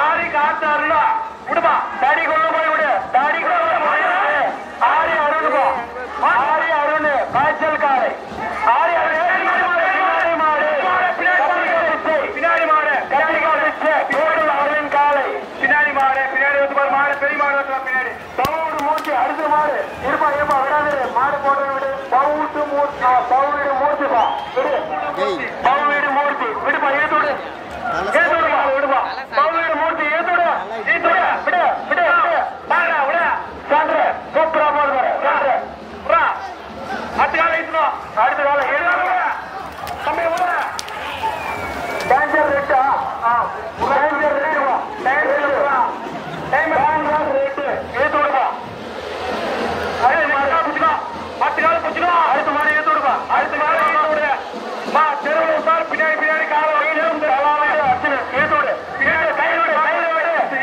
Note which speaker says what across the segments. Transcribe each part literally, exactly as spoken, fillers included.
Speaker 1: ஆரி காத்தாருல விடுமா தாடி கொள்ள போய் விடு தாடி கொள்ள போய் ஆரி அருணுமா ஆரி அருணு காய்ச்சல் காலை ஆரி அருணு பின்னாடி மாடு பின்னாடி மாடு அரவின் காலை பின்னாடி மாடு பின்னாடி வந்து மாடு பெரிய மாடு பின்னாடி பவுடு மூச்சு அடுத்த மாடு இருப்பா இருப்பா விடாது மாடு போட்டு விடு பவுட்டு மூச்சு பவுடு மூச்சுப்பா விடு பவுடு மூர்த்தி விடுப்பா ஏத்தோடு ஏத்தோடு விடுப்பா பவுடு மூர்த்தி ஏத்தோடு ஏத்தோடு விடு விடு பாடா விடு சான்று சூப்பரா போடுற சான்று புறா அடுத்த கால ஏத்தணும் அடுத்த கால ஏத்தணும் தம்பி விடு டேஞ்சர் ரேட்டா ஆ டேஞ்சர் ரேட்டா டேஞ்சர் ரேட்டா டேஞ்சர் ரேட் ஏத்தோடுப்பா அடுத்த மாடு புடிச்சுக்கோ அடுத்த கால புடிச்சுக்கோ அடுத்த மாடு ஏத்தோடுப்பா அடுத்த மாடு ஏத்தோடு மா தெருவுல உட்கார் பின்னாடி பின்னாடி கால வையில வந்து அலால அர்ச்சனை ஏத்தோடு பின்னாடி கையோடு கையோடு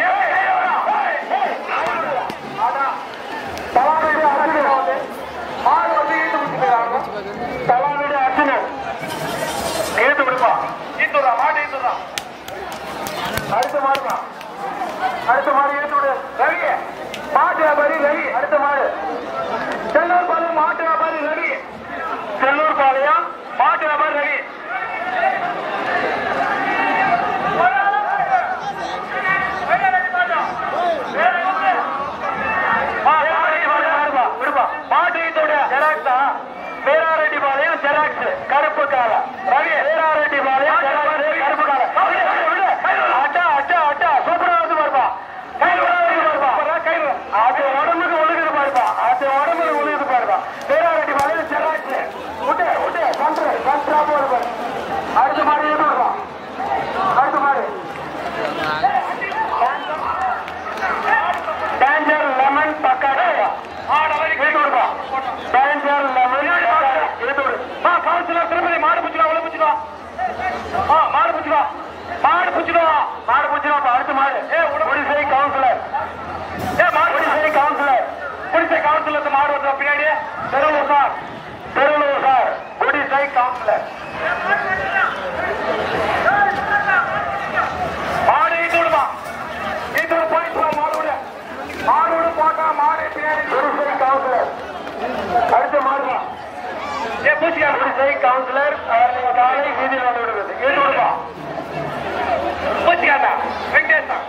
Speaker 1: ஆடா தலானோட அர்ச்சனை வந்து மாடு வந்து ஏத்து விட்டுறாங்க தலானோட அர்ச்சனை ஏத்து விடுப்பா ஏத்துடா மாடு ஏத்துடா அடுத்த மாடுமா அடுத்த மாடு ஏத்தோடு ரவி மாட்டு வியாபாரி ரவி அடுத்த மாடு செல்லூர் பாளையம் மாட்டு வியாபாரி ரவி செல்லூர் பாளையம் மாட்டு வியாபாரி ரவி வேறாரெட்டி பாளையம் ஜெராக்ஸ் கருப்பு கால ரவி வேறாரெட்டி பாளையம் கருப்பு கால அட்டா அட்டா அட்டா சூப்பரா வந்து பாருப்பா அது உடம்புக்கு ஒழுகுது பாருப்பா அது உடம்புக்கு ஒழுகுது பாருப்பா வேறாரெட்டி பாளையம் ஜெராக்ஸ் விட்டு விட்டு கன்று கன்றா போடு பாரு அடுத்த மாடு ஏதோ வருவா அடுத்த மாடு டேஞ்சர் லெமன் பக்காடா டேஞ்சர் லெமன் கவுன்சிலர் திருப்பதி மாடு புச்சுக்கலாம் உள்ள புச்சுக்கலாம் மாடு புச்சுக்கலாம் மாடு புச்சுக்கலாம் மாடு புச்சுக்கலாம் அடுத்த மாடு குடிசை கவுன்சிலர் ஏ மாடு குடிசை கவுன்சிலர் குடிசை கவுன்சிலர் மாடு வந்து பின்னாடி தெருவூர் சார் தெருவூர் சார் குடிசை கவுன்சிலர் மாடு ஈட்டோடுமா ஈட்டோடு போயிட்டு மாடு மாடு போட்டா மாடு பின்னாடி குடிசை கவுன்சிலர் அடுத்த மாடுமா ஏ பூச்சிக்கா குடிசை கவுன்சிலர் காலை வீதியில் வந்து விடுவது ஏழு விடுவா பூச்சிக்காட்டா வெங்கடேஷா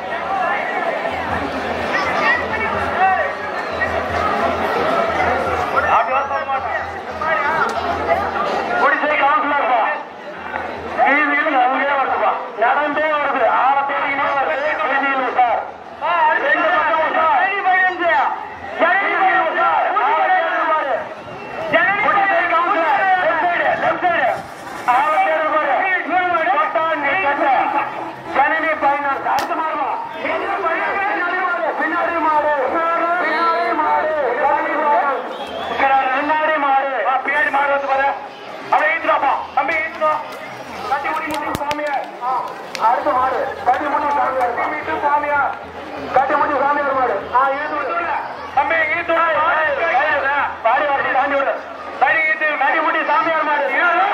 Speaker 1: குடிசை கவுன்சிலர் வீதியில் அங்கே வருதுப்பா நடந்தே வருது ஆற தேடிக்கிட்டே வருது வீதியில் சார் ஜனனி பைனான்ஸ் அடுத்த மாறுமா பின்னாடி மாடு பின்னாடி மாடு முன்னாடி மாடு பின்னாடி மாடு வந்து பாரு அவன் ஈத்துறாப்பா தம்பி ஈத்துறோம் கட்டி முடி முடி சாமியார் அடுத்த மாடு கட்டி முடி சாமியார் மீட்டு சாமியார் கட்டி முடி சாமியார் மாடு ஆ ஈத்து தம்பி ஈத்து பாடி வாசி தாண்டி விடு தடி ஈத்து கட்டி முடி சாமியார் மாடு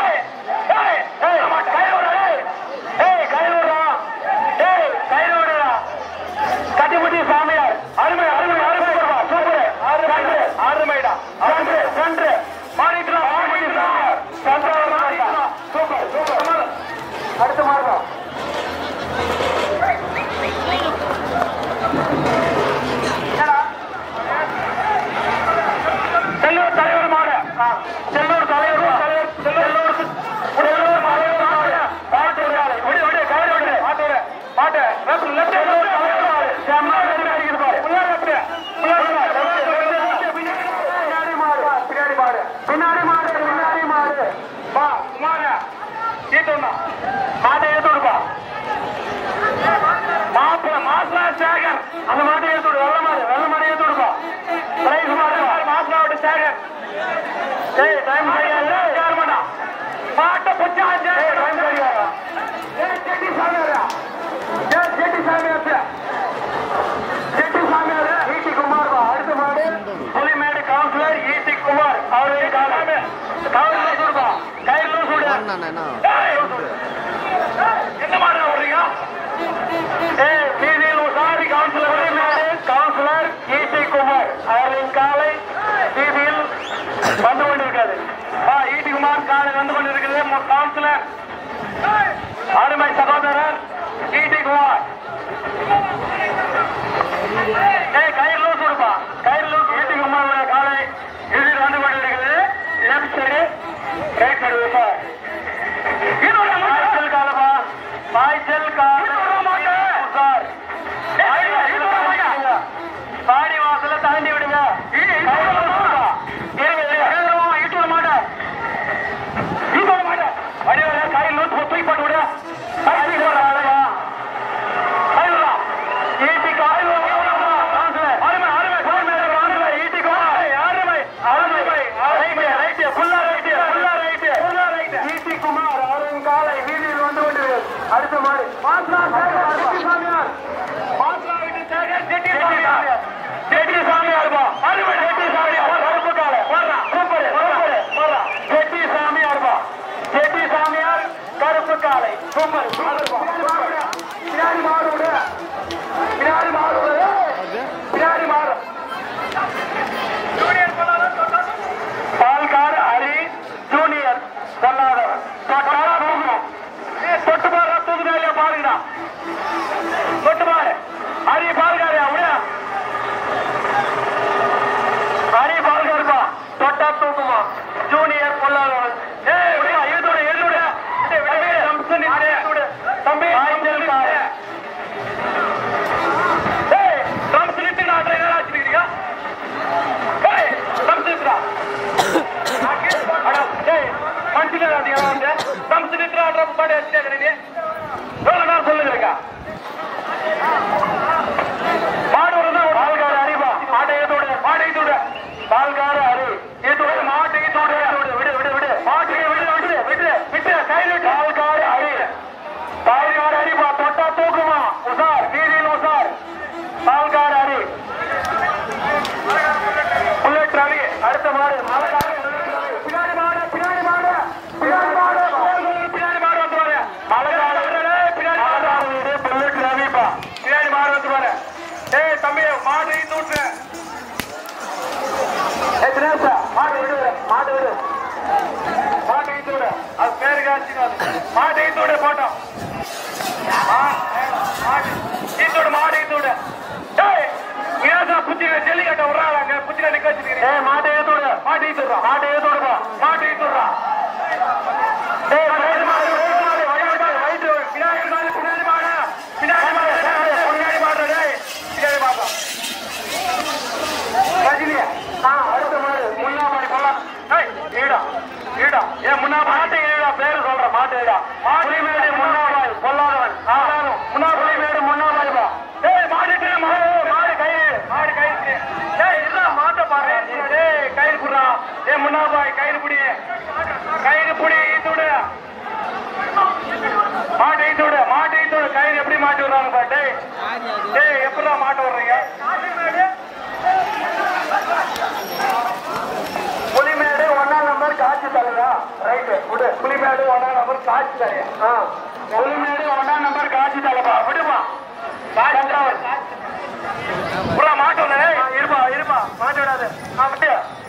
Speaker 1: கட்டிமுட்டி சாமியார் அருமை அருமை அருமை சூப்பர் அருமைடா சென்று சென்று மாறிக்கலாம் சாமியார் சூப்பர் சூப்பர் அடுத்த மாறுதான் செல்லூர் தலைவர் மாடு செல்லூர் தலைவர் செல்லூர் செல்லூர் மாடு பாட்டு விடு விடு கவலை விடு மாட்டு விடு மாட்டு லெப்ட் லெப்ட் பின்னாடி மாடு பின்னாடி மாடு பா குமார சீட்டா மாட்டை ஏத்துடுப்பா மாப்பிள மாப்பிள சேகர் அந்த மாட்டை ஏத்துடு வெள்ள மாடு வெள்ள மாடு ஏத்துடுப்பா பிரைஸ் மாடு மாப்பிளோட சேகர் ஏய் டைம் சரியா யார் மாட்டா மாட்டை புச்சா ஏய் டைம் சரியா ஏய் செட்டி சாமியாரா ஏய் செட்டி சாமியாரா செட்டி சாமியாரா ஈட்டி குமார் வா அடுத்த மாடு புலிமேடு கவுன்சிலர் ஈட்டி குமார் அவரே காலாமே கவுன்சிலர் சொல்றா கையில சொல்றா என்ன மாடு ஓடுறீங்க ஏய் ரகுமான் காலை வந்து கொண்டிருக்கிறது. கவுன்சிலர் அருமை சகோதரர் ஈடி குமார். ஏய் கயிறு லூஸ் கொடுப்பா, கயிறு லூஸ். ஈடி குமார் காலை இதில் வந்து கொண்டிருக்கிறது. Left side right side sir. பாய்ச்சல் காலப்பா, பாய்ச்சல் கால சார். பாடி வாசல தாண்டி விடுங்க. கையில் லூஸ் தூக்கி போட்டு விடு. அடுத்த மாடு கருப்பு காலை சூப்பர். பின்னாடி மாடு விடு, பின்னாடி மாடு விடு, பின்னாடி மாடு. பால்கார் ஹரி ஜூனியர் சொல்லாதவன் தொட்டு பாரு, தூக்குதா இல்லையா பாருங்கடா. தொட்டு பாரு ஹரி பால்காரியா விட, ஹரி பால்காருப்பா தொட்டா தூக்குமா. ஜூனியர் பொல்லாதவன் தம்பி பாய்ச்சல் காலை. சொல்லுங்க பால்கார அறிவா மாட்டை ஏதோட மாட்டை தூட பால்கார அறி ஏதோட மாட்டை தூட விடு விடு விடு மாட்டை விடு விடு விடு விட்டு கையில் பால்கார அறி பால்கார அறிவா தொட்டா தூக்குமா. உசார் வீதியில் உசார் பால்கார அறி புல்லட் ரவி. அடுத்த மாடு பின்னாடி மாடு பின்னாடி மாடு பின்னாடி மாடு பின்னாடி மாடு வந்து பாரு. பின்னாடி மாடு புல்லட் ரவிப்பா பின்னாடி மாடு வந்து பாரு. ஏய் தம்பி மாடு தூட்டு. ஏய் தினேஷா மாடு விடு, மாடு விடு, மாடு தூடு. அது பேரு காட்சி மாடு தூடு போட்டோம். மாடு மாடு தூடு. புத்தி ஜல்லிக்கட்ட விடுறாங்க, புத்தில நிக்க வச்சிருக்கீங்க. மாட்டை ஏத்தோட மாட்டை தூடுறா, மாட்டை ஏத்தோடுப்பா, மாட்டை தூடுறா. பின்னாடி மாடு பின்னாடி மாடு பின்னாடி மாடு பின்னாடி மாடு பின்னாடி மாடு ரஜினியா. அடுத்த மாடு முன்னா மாடி போலாம். ஈடா ஈடா ஏன் முன்னா மாட்டை ஈடா பேரு சொல்ற மாட்டு ஈடா. புலிமேடு முன்னாபாய் பொல்லாதவன் முன்னா புலிமேடு முன்னாபாய்பா. ஏய் மாடு மாடு மாடு கயிறு மாடு கயிறு. ஏய் இல்ல மாட்ட பாரு. ஏய் கயிறு புடுறா. ஏ முன்னாபாய் கயிறு புடி, கயிறு புடி ஈத்துடு. மாட்டு ஈத்துடு, மாட்டு ஈத்துடு. கயிறு எப்படி மாட்டி விடுறாங்க பாட்டு. ஏய் எப்படா மாட்ட விடுறீங்க. புலிமேடு ஒன்னாம் நம்பர் காட்சி தலையா ரைட்டு விடு. புலிமேடு ஒன்னாம் நம்பர் காட்சி தலையா. புலிமேடு ஒன்னாம் நம்பர் காட்சி தலைப்பா விடுமா. மாட்டு இருப்பா இருப்பா மாட்டு விடாது. விட்டு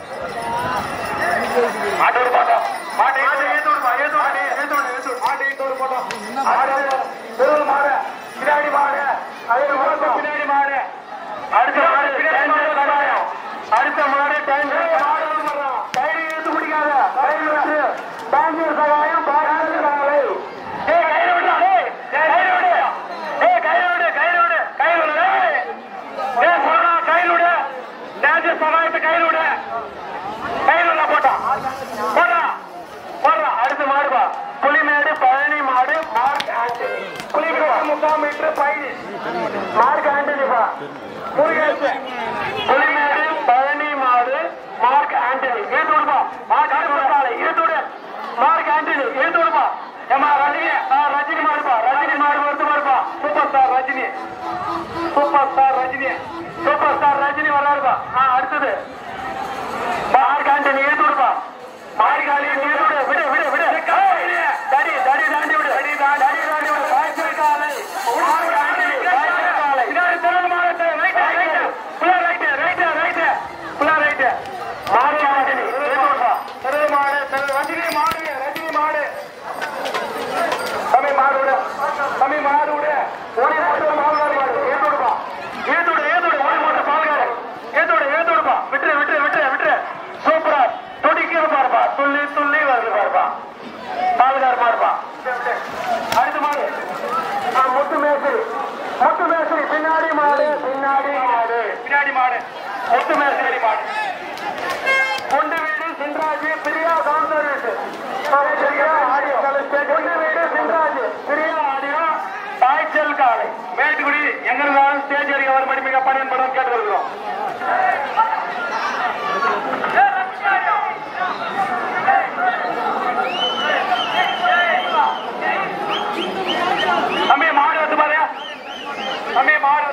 Speaker 1: மாட்டு விடு போட்டோம். மாட்டு ஏத்தோடுப்பா ஏத்தோடு ஏத்தோடு ஏத்தோடு மாட்டு ஏத்தோடு போட்டோம். பெருள் மாடு பின்னாடி மாடு பின்னாடி மாடு. அடுத்த மாடு பின்னாடி மாடு கட்டாயம். அடுத்த மாடு டைம் கைடு எடுத்து பிடிக்காத கைடு வச்சு பேங்கூர் சகாயம் பாராளி காலை. ஏ கைடு விடா. கைடு விடு. ஏ கைடு விடு கைடு விடு கைடு விடு. ஏ போடா கைடு விடு. தேஜ சகாயத்தை கைடு விடு. கைடு விட போட்டா போடா போடுறா. அடுத்த மாடுபா புலிமேடு பழனி மாடு மார்க் ஆண்டனி. புலிமேடு முக்கால் மீட்டர் பயணி மார்க் ஆண்டனிப்பா. முருகேசு புலிமேடு பழனி மாடு மார்க் ஆண்டனி. ஏதோடுப்பா மார்க் ஆண்டனி ஏதோடு மார்க் ஆண்டனி ஏதோடுப்பா. ஏமா ரஜினி ரஜினி மாடுப்பா. ரஜினி மாடு வருது மாடுப்பா. Super star Rajini super star Rajini super star Rajini வர்றாருப்பா. அடுத்தது மார்க் ஆண்டனி ஏதோடுப்பா. மார்க் ஆண்டனி ஏதோடு விடு விடு விடு. தடி தடி தாண்டி விடு. தடி தாண்டி தாண்டி விடு. பாய்ச்சல் காலை மார்க் ஆண்டனி பாய்ச்சல் காலை. இதாரு தெருள் மாடு ரைட் ரைட் புள்ள ரைட் ரைட் ரைட் புள்ள ரைட் மார்க் ஆண்டனி ஏதோடுப்பா. தெருள் மாடு தெருள் ரஜினி மாடு மாடுப்பா பால்கார் மாடுப்பா அடுத்த மாடு முத்து மேசரி முத்து மேசரி பின்னாடி மாடு பின்னாடி மாடு பின்னாடி மாடு முத்து மேசரி மாடு கொண்டு வீடு Sinraj Priya sound service audio கொண்டு வீடு சின்ராஜ் பிரியா ஆடியோ பாய்ச்சல் காலை மேட்டுக்குடி எங்க இருந்தாலும் ஸ்டேஜ் அறிக்கை வர மணி மிக பயன்படும் கேட்டுக்கொள்கிறோம். தம்பி மாடு வந்து பாரு தம்பி மாடு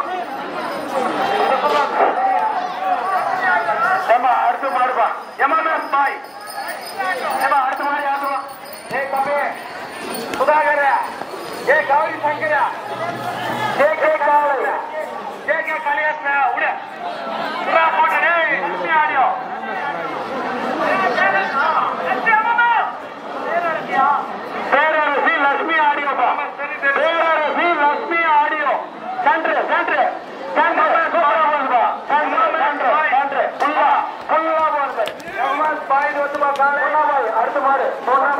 Speaker 1: அடுத்து மாடுப்பா எம்எம்எஸ் பாய் அடுத்த மாடு யாருமா ஏ தம்பி சுதாகர ஏ கௌரி சங்கர ஏ கே காலை ஏ கே கலியாஸ் உட புறா போட்டே audio Perarasi Lakshmi audio Perarasi Lakshmi audio centre centre centre அடுத்த மாடு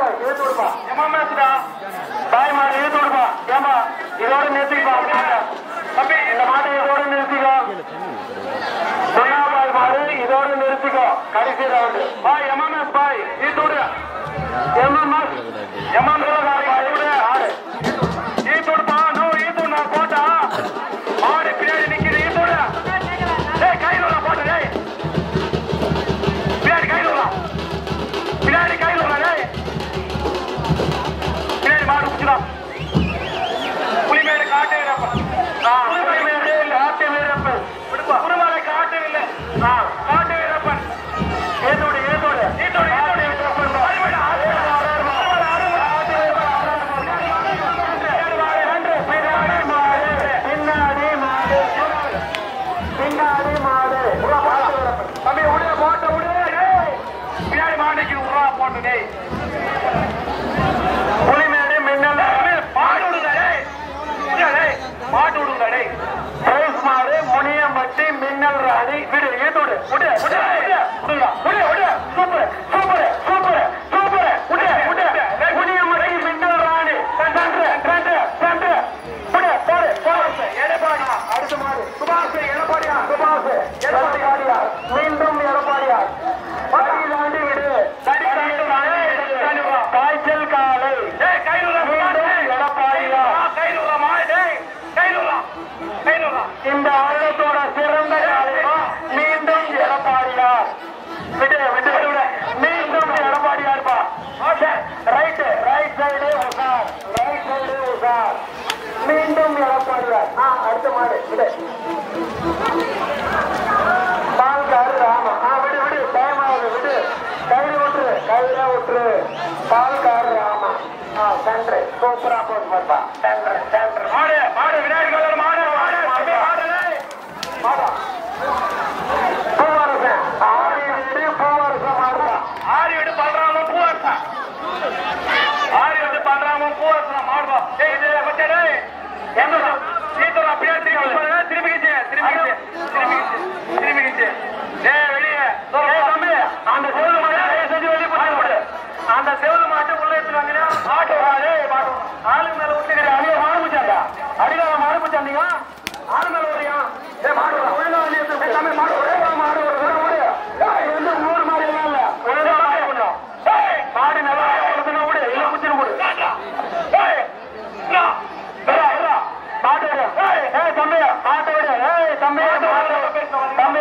Speaker 1: பாய் மாடு இழுத்து விடுப்பா ஏமா இதோட நிறுத்திப்பா தம்பி இந்த மாட்டை இதோட நிறுத்திக்கோ சொன்னாபாய் மாடு இதோட நிறுத்திக்கோ கடைசி ரவுண்டு பாய் எம்எம்எஸ் பாய் இழுத்து விடு எம்எம்எஸ் எம்எம்எஸ் ஆடு இழுத்து விடுப்பா நோ இழுத்து நான் போட்டா மாடு பின்னாடி நிக்கிறது இழுத்து விடு டேய் கையில் உள்ள போட்டு டேய் பின்னாடி கையில் உள்ள பின்னாடி கையில் உள்ள டேய் பின்னாடி மாடு குச்சிடா புலிமேடு காட்டு வீரப்பன் புலிமேடு காட்டு வீரப்பன் குருமலை காட்டு இல்லை காட்டு வீரப்பன் ஏதோடு ஏதோடு ஏதோடு ஏதோடு பின்னாடி மாடு பின்னாடி மாடு தம்பி உடைய போட்ட உடைய பின்னாடி மாடுக்கு உருவா போட்டு புலிமேடு மின்னல் மாடு விடுங்க மாட்டு விடுங்க பிரைஸ் மாடு முனியம்பட்டி மின்னல் ராணி விடு ஏதோடு விடு விடு விடு விடு சூப்பர் சூப்பர் சூப்பர் சூப்பர் விடு விடு முனியம்பட்டி மின்னல் ராணி சென்று சென்று சென்று விடு போடு போடு எடப்பாடியா அடுத்த மாடு சுபாஷ் எடப்பாடியா சுபாஷ் எடப்பாடியா மீண்டும் எடப்பாடியா படி தாண்டி விடு காய்ச்சல் காலை எடப்பாடியா இந்த ஆழத்தோட சிறந்த காலையா மீண்டும் எடப்பாடியார் விடு விடு விட மீண்டும் எடப்பாடியார்பா ரைட் ரைட் சைடு உசார் ரைட் சைடு உசார் மீண்டும் எடப்பாடியார் அடுத்த மாடு விடு பால்கார் ராமா விடு விடு டைம் ஆகுது விடு கையில விட்டுரு கையில விட்டுரு பால்கார் ராமா சென்ட்ரு சூப்பரா போட்டு பாப்பா சென்ட்ரு சென்ட்ரு மாடு மாடு விநாயகர் கலர் மாடு மாடு மாடு மாடா பூவரசன் ஆரி வீடு பூவரசன் மாடுப்பா ஆரி வீடு பண்றாம பூவரசன் ஆரி வீடு பண்றாம பூவரசன் மாடுப்பா ஏய் இது பச்சடே என்ன சீத்தரா அப்படியே திருப்பி திருப்பிக்கிச்சு திருப்பிக்கிச்சு திருப்பிக்கிச்சு திருப்பிக்கிச்சு ஏய் வெளியே ஏய் தம்பி அந்த செவுல மாடு செஞ்சு வெளியே போட்டு அந்த செவுல மாட்டு உள்ள எடுத்துவாங்க மாட்டு வாடே மாட்டு ஆளு மேல விட்டுக்கிற அடிய மாடு பிடிச்சாங்க அடியில மாடு பிடிச்சாந்தீங்க ஆளு மேல வரையா ஏ மாடு ஒழுங்கா வெளியே எடுத்து தம்பி மாடு ஒரே மாடு ஒரு தடவை ஓடு இது வந்து ஊர் மாடு எல்லாம் இல்ல ஒழுங்கா மாடு பண்ணும் மாடு நல்லா வளர்த்துனா விடு இல்ல குச்சிரு விடு ஏய் மாட்டு விடு ஏய் தம்பி மாட்டு விடு ஏய் தம்பி தம்பி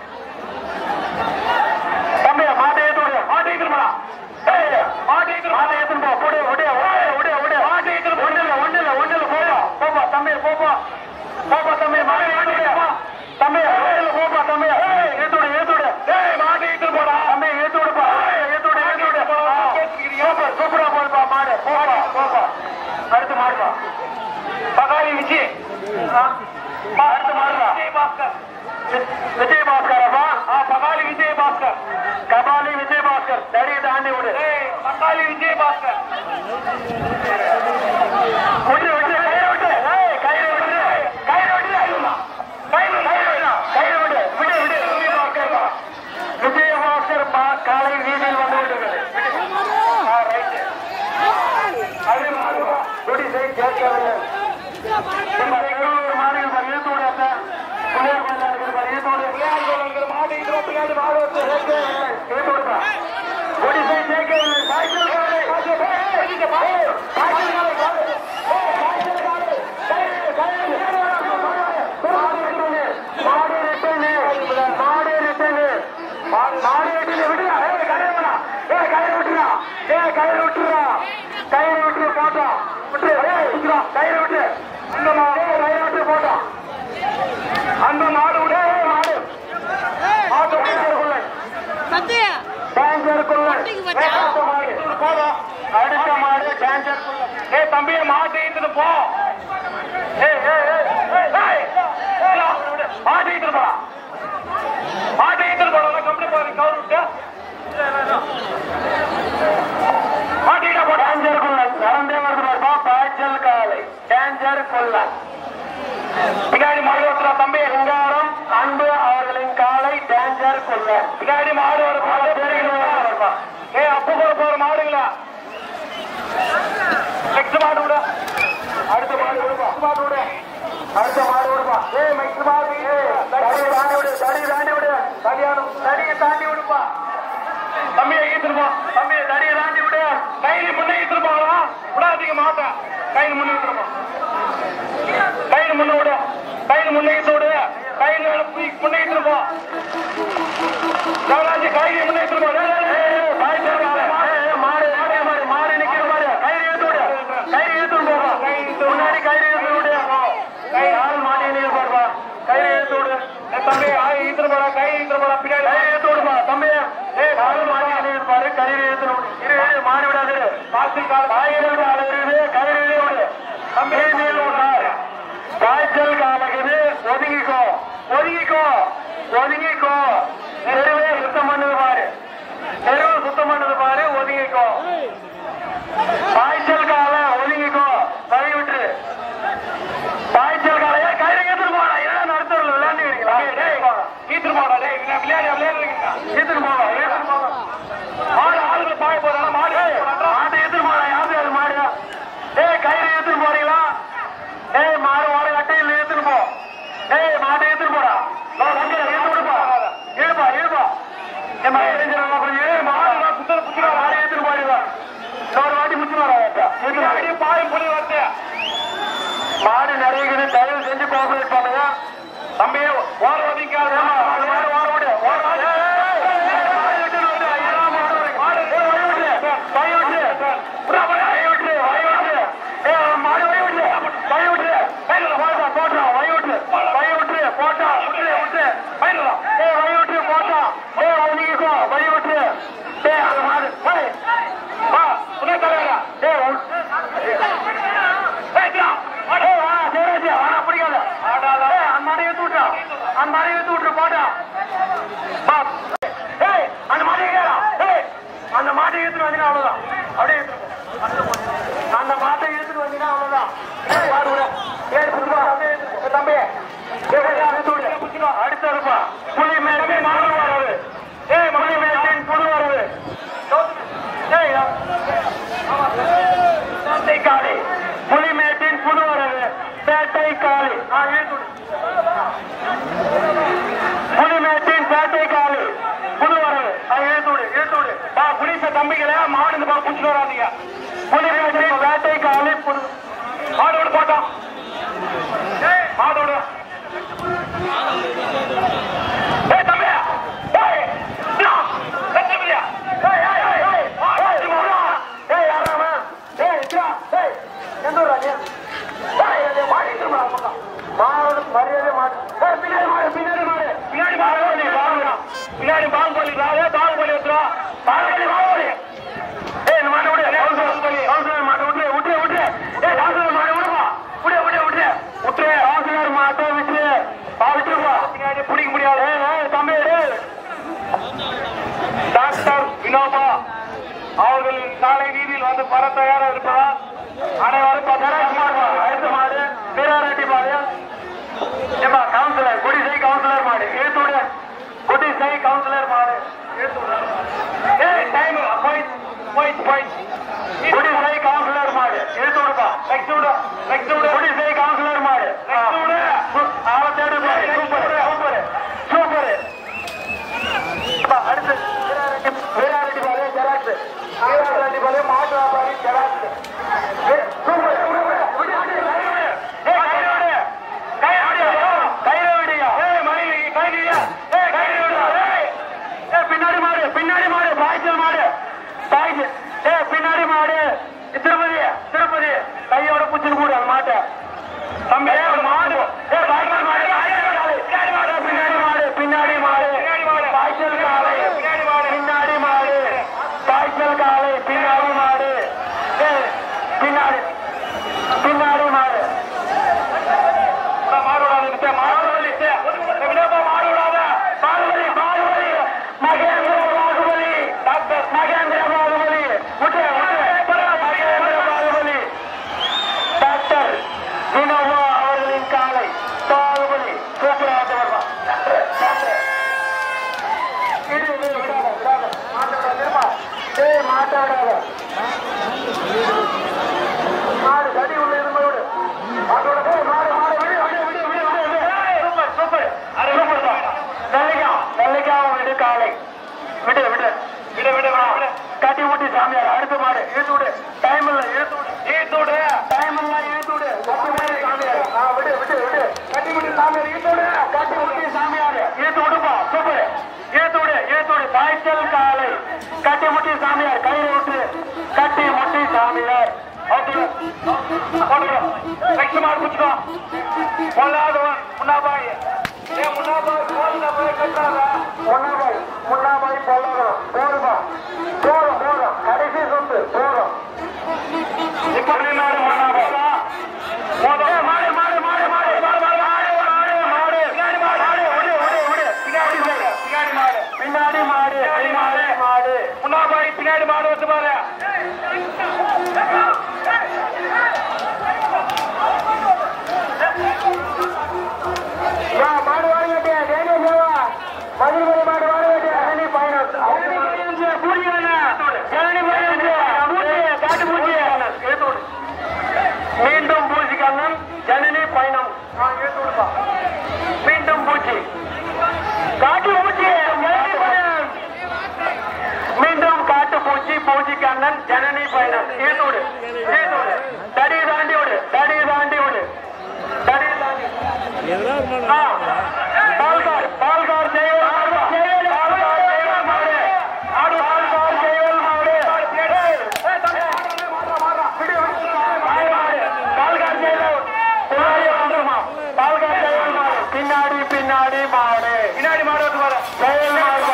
Speaker 1: தம்பி மாட்டை ஏத்து விடு மாட்டை ஏத்துமா மாட்டை ஏத்து மாட்டை ஏத்துன்னு போ போடு விடு விடு விடு மாட்டை ஏத்து ஒண்ணு இல்ல ஒண்ணு இல்ல ஒண்ணு இல்ல போப்பா போப்பா தம்பி போப்பா போப்பா தம்பி மாட்டை ஏத்து விடு தம்பி போப்பா தம்பி ஏத்து விடு ஏத்து விடு ஏய் மாட்டை ஏத்து போடா தம்பி ஏத்து விடுப்பா ஏத்து விடு ஏத்து விடு சூப்பர் சூப்பரா போடுப்பா மாடு போப்பா போப்பா அடுத்து மாடுப்பா பகாரி விஜி அடுத்து மாடுப்பா விஜய் பாஸ்கர் விஜய் பாஸ்கரப்பா பகாலி விஜய் பாஸ்கர் கபாலி விஜய் பாஸ்கர் தடி தாண்டி விடு பகாலி விஜய் பாஸ்கர் விட்டு விட்டு கயிறு விட்டு கயிறு விட்டு கயிறு விட்டு கயிறு கயிறு விடு விடு விடு விஜய் பாஸ்கர் விஜய் பாஸ்கர் காலை வீதியில் வந்து விடுகிறது போட்டான் விட்டு கயிறு விட்டு அந்த மாடு கயிறு விட்டு போட்டான் அந்த மாடு விட மாடு மாட்டு டேஞ்சருக்குள்ள போதும் அடுத்த மாடு டேஞ்சருக்குள்ள ஏ தம்பியை மாட்டு ஈத்துட்டு போ மாட்டு ஈத்துட்டு போடா மாட்டு ஈத்துட்டு போடா கம்பெனி போய் கவுர் விட்டு மாட்டிடா போ டேஞ்சர் கொள்ள நடந்தே வருது பாருப்பா பாய்ச்சல் காலை டேஞ்சர் கொள்ள பின்னாடி மாடு ஓட்டுறா தம்பி சிங்காரம் அன்பு அவர்களின் காலை டேஞ்சர் கொள்ள பின்னாடி மாடு ஒரு வருப்பா ஏ அப்பு கூட போற மாடுங்களா நெக்ஸ்ட் மாடு விட அடுத்த மாடு விடுப்பா மாடு விட அடுத்த மாடு விடுப்பா ஏ நெக்ஸ்ட் மாடு தடியை தாண்டி விடு தடியை தாண்டி விடு தடியானும் தடியை தாண்டி விடுப்பா தம்பியை ஈத்துருப்போம் தம்பியை தடியை தாண்டி விடு கையில முன்னே ஈத்துருப்பாங்களா விடாதீங்க மாட்டேன் கையில முன்னே ஈத்துருப்போம் கையில முன்ன விடு கையில முன்னே ஈத்து விடு கையில முன்னே ஈத்துருப்போம் தேவராஜி கையில முன்னே ஈத்துருப்போம் மாடு மாடு மாடு நிக்கிற மாடு கையில ஏத்து விடு கையில ஏத்து விடு முன்னாடி கையில ஏத்து விடு கை ஆள் மாடி நீர் போடுவா கையில ஏத்து விடு தம்பி ஈத்துரு போடா கை ஈத்துரு போடா பின்னாடி கையில ஏத்து விடுமா தம்பி ஆள் மாடி நீர் பாரு கையில ஏத்து விடு மாடி விடாது காய்ச்சல் காலையில் கையிலே விடு தம்பி நீர் விடுறாரு காய்ச்சல் காலகுது ஒதுங்கிக்கோ ஒதுங்கிக்கோ ஒதுங்கிக்கோ தெருவே சுத்தம் பண்ணது பாரு தெருவு சுத்தம் பண்ணது பாரு ஒதுங்கிக்கோ காய்ச்சல் கால ஒதுங்கிக்கோ கை விட்டு காய்ச்சல் காலையா கையில ஏத்துட்டு போடா ஏன் நடத்துறது விளையாண்டுக்கிறீங்களா ஈத்துட்டு போடா விளையாடி விளையாடுறீங்க ஈத்துட்டு போடா ஏத்துட்டு போடா மாடு ஆளுங்க பாய போறாங்க மாடு மாட்டை ஏத்துட்டு போடா யாரு அது மாடு ஏய் கையில ஏத்துட்டு போறீங்களா ஏய் மாடு மாடு கட்டையில் ஏத்துட்டு போ ஏய் மாட்டை ஏத்துட்டு போடா ஏத்து விடுப்பா ஏழுப்பா ஏழுப்பா என் மாடு குத்தர குத்துறா மாடு ஏத்துட்டு போயிடுவா ஒரு வாட்டி முச்சு வர பாயும் புலி வந்து மாடு நிறைய தயவு செஞ்சு கோஆபரேட் பண்ணுங்க தம்பி ஓர ஒதுக்காத மாடு ஓர விடு அந்த மாதிரி எடுத்து விட்டு போட்டா அந்த மாதிரி அந்த மாட்டை எடுத்துட்டு வந்தீங்கன்னா அவ்வளவுதான் அப்படியே அந்த மாட்டை எடுத்துட்டு வந்தீங்கன்னா அவ்வளவுதான் தம்பி அடுத்த இருப்பா புலி மேலே மாடு வரவு ஏய் புலி மேலே புது வரவு பேட்டை காளி புலி மேட்டின் புது வரவு பேட்டை காளி புலிமேட்டின் பேட்டை காலு புது வரவு இழுத்துடு இழுத்துடு புலிச தம்பிகளை மாடு இந்த பக்கம் குடிச்சுட்டு வராதீங்க புலிமேட்டின் பேட்டை காலு புது மாடோடு போட்டோம் மாடோடு தம்பியா எந்த மாடு மரியாதை மாடு பின்னாடி மாடு பின்னாடி மாடு பின்னாடி பாகுபலி பின்னாடி பாகுபலி பாகுபலி வச்சுருவா பாகுபலி பாகுபலி ஏ இந்த மாட்டை விடு கவுன்சிலர் மாட்டை விட்டு விட்டு விட்டு ஏ கவுன்சிலர் மாட்டை விடுப்பா விடு விடு விட்டு விட்டு கவுன்சிலர் மாட்டை விட்டு பா விட்டுருப்பா பின்னாடி பிடிக்க முடியாது தம்பி டாக்டர் வினோபா அவர்கள் சாலை வீதியில் வந்து வர தயாராக இருப்பதா அனைவரும் அடுத்த மாடு வீராரெட்டி பாளையம் கவுன்சிலர் குடிசை கவுன்சிலர் மாடு எழுத்துடு குடிசை கவுன்சிலர் மாடு குடிசை கவுன்சிலர் மாடு எழுத்துடுப்பா நெக்ஸ்ட் விடு நெக்ஸ்ட் விடு குடிசை கவுன்சிலர் மாடு ஆளை தேடு சூப்பர் சூப்பர் சூப்பர் அடுத்து வீராரெட்டி பாளையம் ஜெராக்ஸ் வீராரெட்டி பாளையம் மாட்டு வியாபாரி ஜெராக்ஸ் சூப்பர் பின்னாடி மாடு பின்னாடி மாடு பாய்ச்சல் மாடு பாய்ச்சல் ஏ பின்னாடி மாடு திருப்பதி திருப்பதி விடு விடு விடு விடு விடு கட்டி ஊட்டி சாமியார் அடுத்த மாடு ஏத்து விடு டைம் இல்ல ஏத்து விடு ஏத்து விடு டைம் இல்ல ஏத்து விடு கட்டி ஊட்டி சாமியார் ஆ விடு விடு விடு கட்டி ஊட்டி சாமியார் ஏத்து விடு கட்டி ஊட்டி சாமியார் ஏத்து விடுப்பா சூப்பர் ஏத்து விடு ஏத்து விடு காய்ச்சல் காலை கட்டி முட்டி சாமியார் கையில விட்டு கட்டி முட்டி சாமியார் ஓகே நெக்ஸ்ட் மாடு புடிச்சுக்கோ பொல்லாதவன் முன்னாபாய் ஏ முன்னாபாய் போல்ல போய் கட்டாதா முன்னாபாய் முன்னாபாய் பொல்லாதவன் போடுப்பா போறோம் போறோம் கடைசி சொத்து போறோம் இப்ப நாடு முன்னாபாய் மாடு மாடு மாடு மாடு மாடு மாடு பின்னாடி மாடு ஓடு ஓடு ஓடு பின்னாடி மாடு பின்னாடி மாடு பின்னாடி மாடு பின்னாடி மாடு முன்னாபாய் பின்னாடி மாடு வந்து பாரு மாடு வாங்கிட்டே டேனி சேவா மதுரை மாடு வாங்கிட்டே ஜனனி பைனஸ் ஜனனி பைனஸ் காட்டு பூச்சி மீண்டும் பூச்சி கண்ணன் ஜனனி பைனம் மீண்டும் பூச்சி காட்டு பூச்சி மீண்டும் காட்டு பூச்சி பூச்சி கண்ணன் ஜனனி பைனம் ஏத்தோடு ஏத்தோடு தடி தாண்டி விடு தடி தாண்டி விடு தடி தாண்டி பால்கார் பால்கார் செய்வல் பால்கார் செய்வல் மாடு ஆடு பால்கார் செய்வல் மாடு பால்கார் செய்வல் பால்கார் செய்வல் மாடு பின்னாடி பின்னாடி மாடு பின்னாடி மாடு வந்து வர செய்வல் மாடு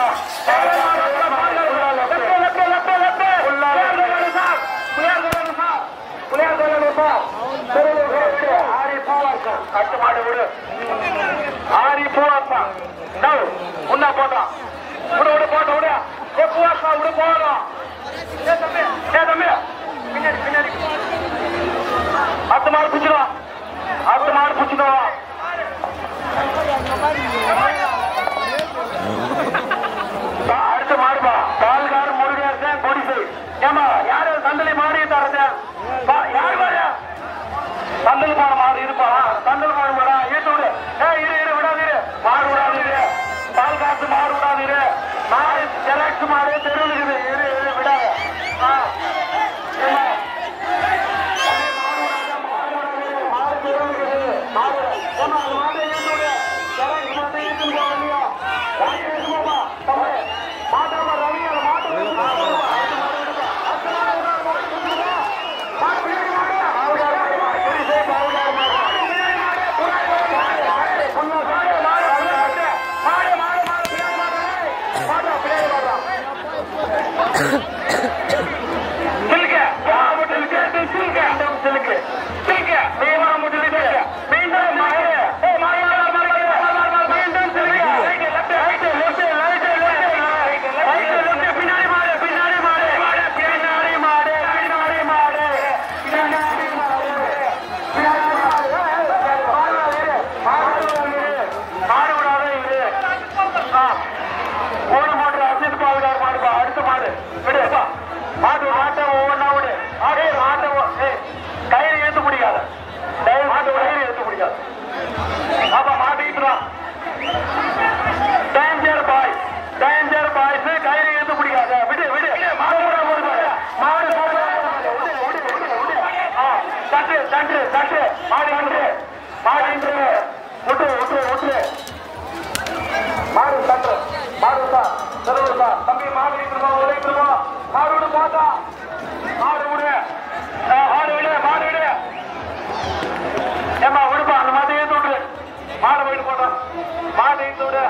Speaker 1: கட்டு மாடு விடு ஆரி பூவாசா உன்னா போட்டான் விடு விடு போட்ட விடு ஏ பூவாசா விடு போகணும் ஏ தம்பி ஏ தம்பி பின்னாடி பின்னாடி அடுத்த மாடு பிடிச்சிடும் அடுத்த மாடு பிடிச்சிடும் அடுத்த மாடுப்பா பால்கார் முருகேசன் கொடிசை ஏமா யாரு சந்தலி மாடி தரது யாரு பாரு சந்தல் போன மாடு இருப்பா சந்தல் போன மாடா ஏத்து விடு ஏ இரு இரு விடாதீரு மாடு விடாதீரு பால் காத்து மாடு விடாதீரு மாடு ஜெராக்ஸ் மாடு தெருவில் இருக்குது இரு இரு விடாத மாடு தெருவில் இருக்குது மாடு ஏமா அந்த மாட்டை ஏத்து விடு ஜெராக்ஸ் மாட்டை ஏத்து போகலையா ஏத்து போப்பா தம்பி மாட்டு ரவி அந்த மாட்டு மாட்டு மாட்டை ஒவ்வொன்றா விடு ஆடே மாட்டை கயிறு ஏற்று முடியாது மாட்டு கயிறு ஏற்று முடியாது அப்ப மாட்டிக்கிட்டுறான் டேஞ்சர் பாய் டேஞ்சர் பாய்ஸ் கயிறு ஏற்று முடியாது விடு விடு மாடு மாடு தட்டு தட்டு தட்டு மாடு இன்று மாடு இன்று விட்டு விட்டு விட்டு மாடு தட்டு மாடு தான் தெருவுதா தம்பி மாடு இட்டுருவா உழைத்துருவா மாடு விடு போட்டா மாடு விடு மாடு விடு மாடு விடு ஏமா விடுப்பா அந்த மாதிரி ஏத்து விடு மாடு போயிட்டு போட்டோம் மாடு ஏத்து விடு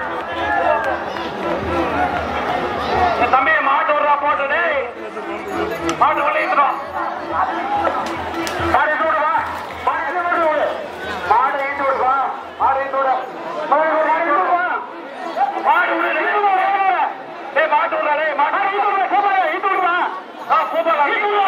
Speaker 1: தம்பி மாட்டு விடுறா போட்டு மாட்டு விளையிட்டுரும் மாடு ஏத்து விடுவா மாடு ஏத்து விடு மாடு ஏத்து விடுவா மாடு ஏத்து விடு மாடு விடு ஏ மாட்டு விடுறா மாட்டு ஈத்து விடுவா கூப்பிடலாம்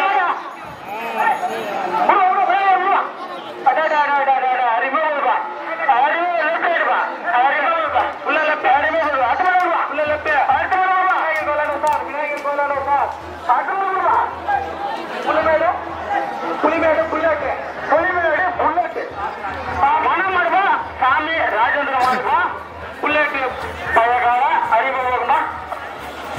Speaker 1: புலிமேடு புல்லட்டு புலிமேடு புல்லட்டு மனம் வருவா சாமி ராஜேந்திர வருவா புல்லட்டு பழகால அறிமுகமா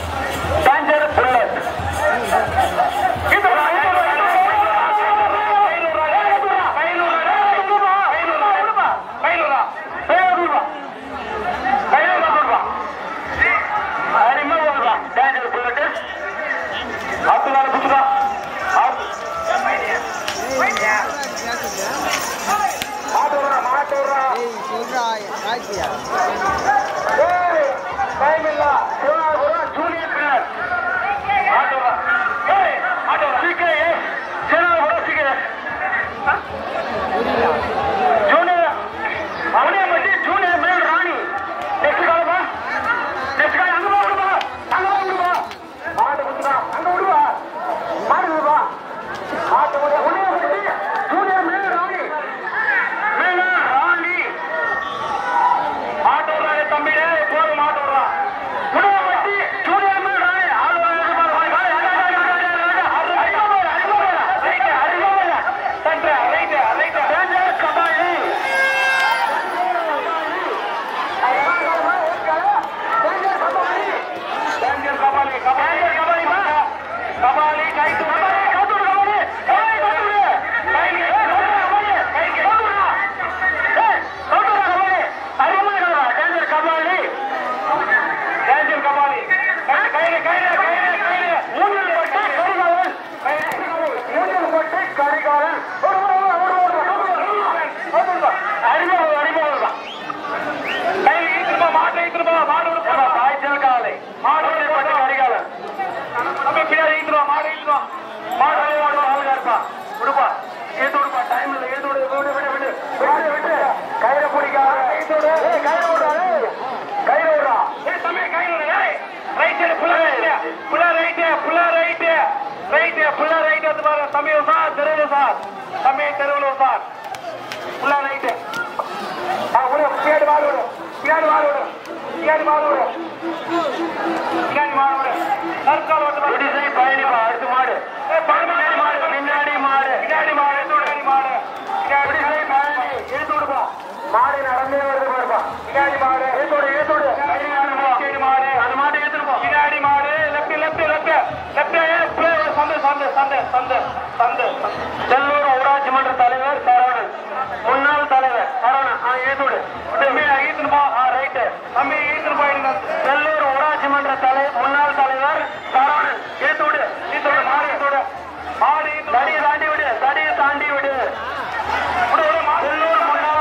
Speaker 1: விடுப்பா ஏத்து விடுப்பா டைம் இல்லை ஏத்து விடு விடு விடு விடு விடு விடு கயிறை பிடிக்காத ஏத்து விடு கயிறு விடுறா கயிறு விடுறா ஏ தம்பி கயிறு விடு ரைட் சைடு ஃபுல்லா ரைட் ஃபுல்லா ரைட் ஃபுல்லா ரைட் ரைட் ஃபுல்லா ரைட் வந்து பாரு தம்பி சார் தெருவில் சார் தம்பி தெருவில் சார் ஃபுல்லா ரைட் ஆ விடு பின்னாடி மாறு விடு பின்னாடி மாறு விடு பின்னாடி மாறு விடு பின்னாடி மாறு விடு சர்க்கார் வந்து இடிசை பயணிப்பா அடுத்து மாடு ஏ பின்னாடி மாடு பின்னாடி மாடு பின்னாடி மாடு பின்னாடி மாடு இடிசை பயணி எடுத்து விடுப்பா மாடு நடந்தே வருது பாருப்பா பின்னாடி மாடு ஏத்தோடு ஏத்தோடு பின்னாடி மாடு அந்த மாட்டை ஏத்துருப்போம் பின்னாடி மாடு லெப்ட் லெப்ட் லெப்ட் லெப்ட் சந்து சந்து சந்து சந்து சந்து செல்லூர் ஊராட்சி மன்ற தலைவர் சரவணன் முன்னாள் தலைவர் சரவணன் ஆ ஏத்தோடு தம்பி ஈத்துருப்பா ஆ ரைட்டு தம்பி ஈத்துருப்பா செல்லூர் ஊராட்சி மன்ற தலை முன்னாள் தலைவர் சரவணன் ஏத்தோடு ஈத்தோடு மாடு ஏத்தோடு மாடு தடியை தாண்டி விடு தடியை தாண்டி விடு செல்லூர் முன்னாள்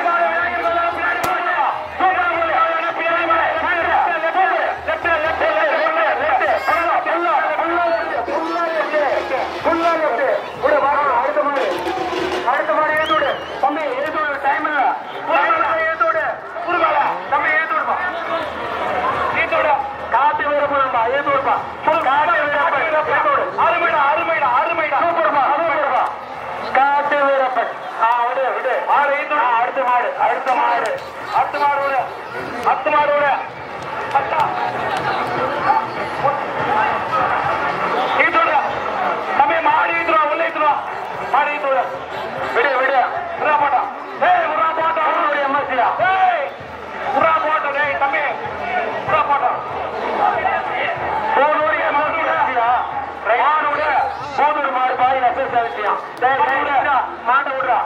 Speaker 1: அடுத்த மாதிரி ஏத்தோடு தம்பி ஏத்தோடு டைம் இல்ல ஏத்தோடு புரிவாள தம்பி ஏத்தோடுப்பா ஏத்தோடு காட்டு வீரப்பா ஏத்தோடுப்பா காட்டு வீரப்பன் ஏத்தோடு அருமைடா அருமைடா அருமைடா சூப்பர்ப்பா சூப்பர்ப்பா காட்டு வீரப்பன் ஆ விடு விடு மாடு ஏத்தோடு அடுத்த மாடு அடுத்த மாடு அடுத்த மாடு விடு அடுத்த மாடு விடு அச்சா ஏத்தோடு தம்பி மாடு ஏத்துவா உள்ள ஏத்துவா மாடு ஏத்தோடு விடு விடு உரா போட்டா ஏய் உரா போட்டா உன்னுடைய எம்எஸ்சியா ஏய் உரா போட்டா டேய் தம்பி உரா போட்டா போனோடி எம்எஸ்சியா மாடு விடு போனோடி மாடு பாய் எஸ்எஸ் ஆயிச்சியா டேய் விடுடா மாடு விடுடா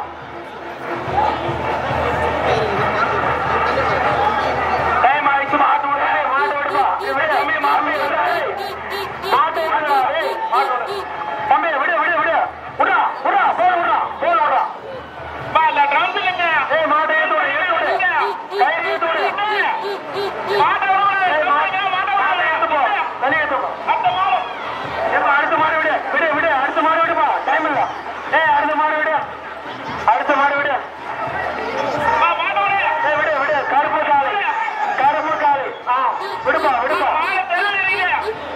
Speaker 1: டைம் ஆயிச்சு மாடு விடு மாடு விடுப்பா விடு தம்பி மாடு விடு மாடு விடுடா ஏய் மாடு விடு தம்பி விடு விடு விடு விடுடா விடுடா போடு விடுடா போடு விடுடா பால ட்ரம்ஸ்லங்க ஏய் மாடு ஏத்துடு ஏத்துடு கயிறு ஏத்துடு மாடு விடு மாடு மாடு ஏத்துடு தனி ஏத்துடு அடுத்த மாடு ஏப்பா அடுத்த மாடு விடு விடு விடு அடுத்த மாடு விடுப்பா டைம் இல்ல ஏய் அடுத்த மாடு விடு அடுத்த மாடு விடு பா மாடு விடு ஏய் விடு விடு கருப்பு காலை கருப்பு காலை ஆ விடுப்பா விடுப்பா மாடு தெரியல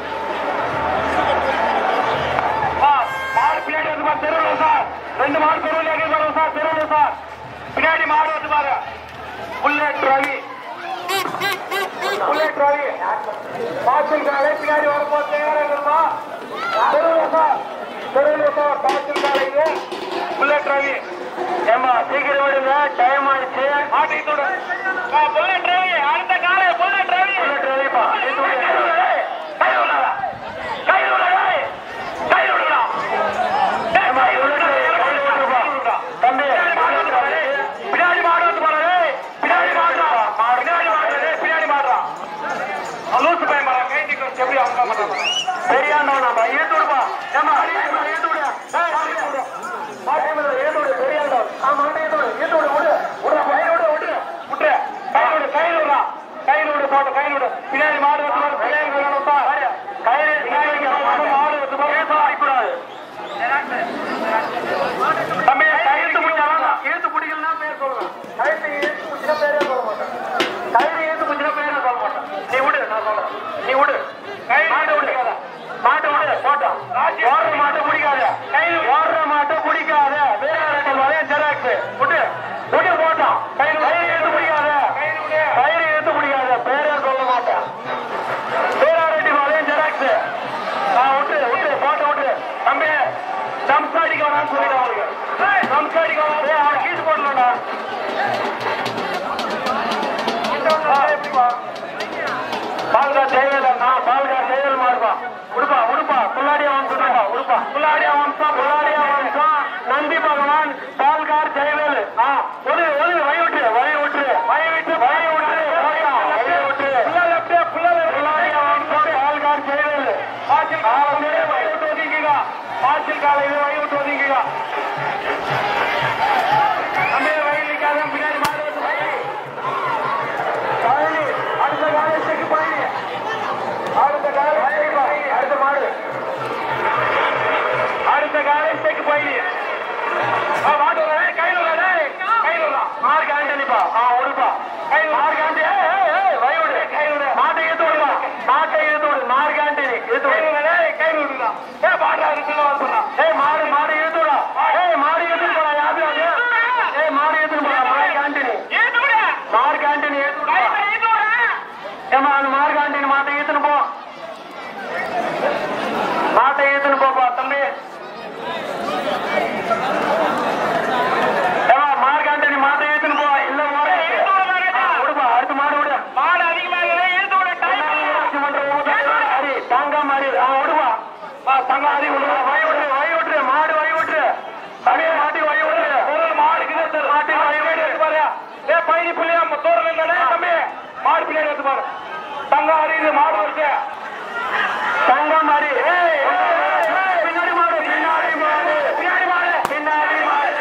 Speaker 1: பா மாடு பின்னாடி வந்து பாரு தெருவுல சார் ரெண்டு மாடு தெருவுல ஏறி வரும் சார் தெருவுல சார் பின்னாடி மாடு வந்து பாரு புல்லட் ரவி புல்லட் ரவி பாய்ச்சல் காலை பின்னாடி வரும்போது தயாரா இருக்குமா தெருவுல சார் தெருவுல சார் பாய்ச்சல் காலைக்கு புல்லட் ரவி ஏமா சீக்கிரம் விடுங்க டைம் ஆயிடுச்சு மாட்டை தொட புல்லட் ரவி அடுத்த காலை புல்லட் ரவி புல்லட் ரவிப்பா கை விடாதா கை விடாதா கை விடுடா தம்பி பின்னாடி மாடு வந்து போறாரு பின்னாடி மாடுறா பின்னாடி மாடு பின்னாடி மாடுறா லூசு பையன் மாறா கை நிக்க எப்படி அவங்க மாட்டாங்க சரியானோ நம்ம ஏத்து விடுப்பா ஏமா ஏத்து விடு ஏத்து விடு சரியானோ ஆமா ஏத்து விடு ஏத்து விடு விடு விடு கையோட விடு விட்டு கையோட கையில் விடுறா கையில் விடு போட்டு கையில் விடு பின்னாடி மாடு வந்து பாரு பின்னாடி விடணும் சார் கையில் மாடு வந்து பாரு ஏசா ஆயிக்கூடாது தம்பி கையெழுத்து முடிச்சாலும் ஏத்து பிடிக்கலன்னா பேர் சொல்லுவேன் கையெழுத்து ஏத்து பிடிச்சா பேரே சொல்ல மாட்டேன் கையில் ஏத்து பிடிச்சா பேரே சொல்ல மாட்டேன் நீ விடு நான் சொல்றேன் நீ விடு கை மாட்டு விடு மாட்டு விடு போட்டோம் ஓடுற மாட்டை பிடிக்காத கையில் ஓடுற மாட்டை பிடிக்காத வேற வரைய ஜெராக்ஸ் விட்டு விட்டு போட்டோம் கையில் கையில் ஏத்து பிடிக்காத கையில் ஏத்து பிடிக்காத பேரே சொல்ல மாட்டேன் வேற வரைய ஜெராக்ஸ் நான் விட்டு விட்டு போட்டோ விட்டு தம்பி சம்சாரிக்க வேணாம்னு சொல்லிட்டு அவங்களுக்கு சம்சாரிக்க வேணாம் அவன் கீழ் போடலடா எப்படிப்பா பால்கார் ஜெயவேல் நான் பால்கார் ஜெயவேல் மாறுப்பா உடுப்பா உடுப்பா புல்லாடியா வம்சா உடுப்பா புல்லாடியா வம்சா புல்லாடியா வம்சா நந்தி பகவான் பால்கார் ஜெயவேல் ஆ ஒரு ஒரு வழி விட்டு வழி விட்டு வழி விட்டு வழி விட்டு வழி விட்டு புல்லாலப்டே புல்லாடியா வம்சா பால்கார் ஜெயவேல் பாச்சில் காலையிலே வழி விட்டு ஒதுங்கிங்க பாச்சில் காலையிலே வழி விட்டு ஒதுங்கிங்க நம்ம வழி நிக்காத பின்னாடி மாடு வந்து வழி காலை அடுத்த காலைக்கு போய் அடுத்த காலை அடுத்த மாடு அடுத்த அடுத்த காலை ஸ்டேக்கு போய் மாட்டு கையில் கையில் மார்க் ஆண்டனிப்பா ஆ ஒருப்பா கையில் மார்க் ஆண்டி வயோடு கையில் மாட்டை ஏத்து விடுமா மாட்டை ஏத்து விடு மார்க் ஆண்டனி ஏத்து விடு கையில் விடுதா ஏ மாடா இருக்குல்ல வந்துடா ஏ மாடு மாடு ஏத்து விடா ஏ மாடு ஏத்து போடா யாரு ஏ மாடு ஏத்து போடா மார்க் ஆண்டனி ஏத்து விடு மார்க் ஆண்டனி ஏத்து விடா ஏத்து விடு ஏமா அந்த மார்க் ஆண்டனி மாட்டை ஏத்துன்னு போ மாட்டை ஏத்துன்னு போப்பா தம்பி தங்காரி வய விட்டு வய விட்டு மாடு வய விட்டு தனியா மாட்டி வய விட்டு மாடுக்கு மாட்டி வய விட்டு பாரு ஏ பைனி புள்ளியா தோரணம் தம்பி மாடு பின்னாடி எடுத்து பாரு தங்காரி இது மாடு வருது தங்கம் மாறி பின்னாடி மாடு பின்னாடி மாடு பின்னாடி மாடு பின்னாடி மாடு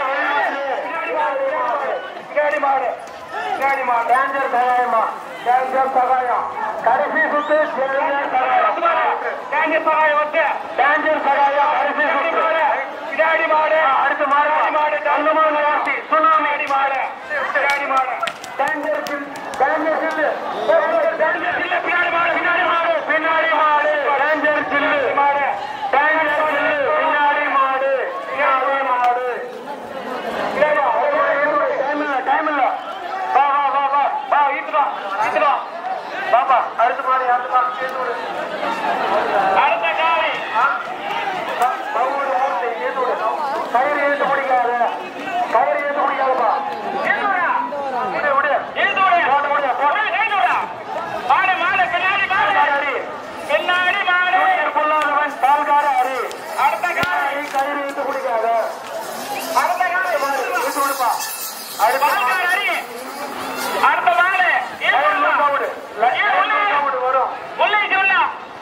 Speaker 1: பின்னாடி மாடு பின்னாடி மாடு டேஞ்சர் சகாயமா டேஞ்சர் சகாயம் கடைசி சுத்து டேஞ்சர் சகாயம் டேஞ்சர் சகாயம் வந்து டேஞ்சர் சகாயம் கடைசி சுத்து பின்னாடி மாடு அடுத்த மாடு மாடு தங்கமான ராசி சுனாமி அடி மாடு பின்னாடி மாடு டேஞ்சர் சில் டேஞ்சர் சில்லு டேஞ்சர் சில்லு பின்னாடி மாடு பின்னாடி மாடு பின்னாடி மாடு டேஞ்சர் சில்லு மாடு டேஞ்சர் சில்லு பின்னாடி மாடு பின்னாடி மாடு டைம் இல்ல டைம் இல்ல வா வா வா வா வா ஈத்துவா ஈத்துவா பாப்பா அடுத்த மாடு அடுத்த மாடு சேர்த்து விடு அடுத்த காலை கயிறு ஏற்று முடிக்காத கயிறு ஏற்று முடிக்காதப்பா விடு விடு ஏற்று விடு போட்டு விடு போட்டு ஏற்று விடா மாடு மாடு பின்னாடி மாடு பின்னாடி மாடு பொல்லாதவன் பால்கார அரி அடுத்த காலை கயிறு ஏற்று முடிக்காத அடுத்த காலை மாடு ஏற்று விடுப்பா அடுத்த பால்கார அரி அடுத்த மாடு ஏற்று விடு வரும் உள்ளே சொன்னா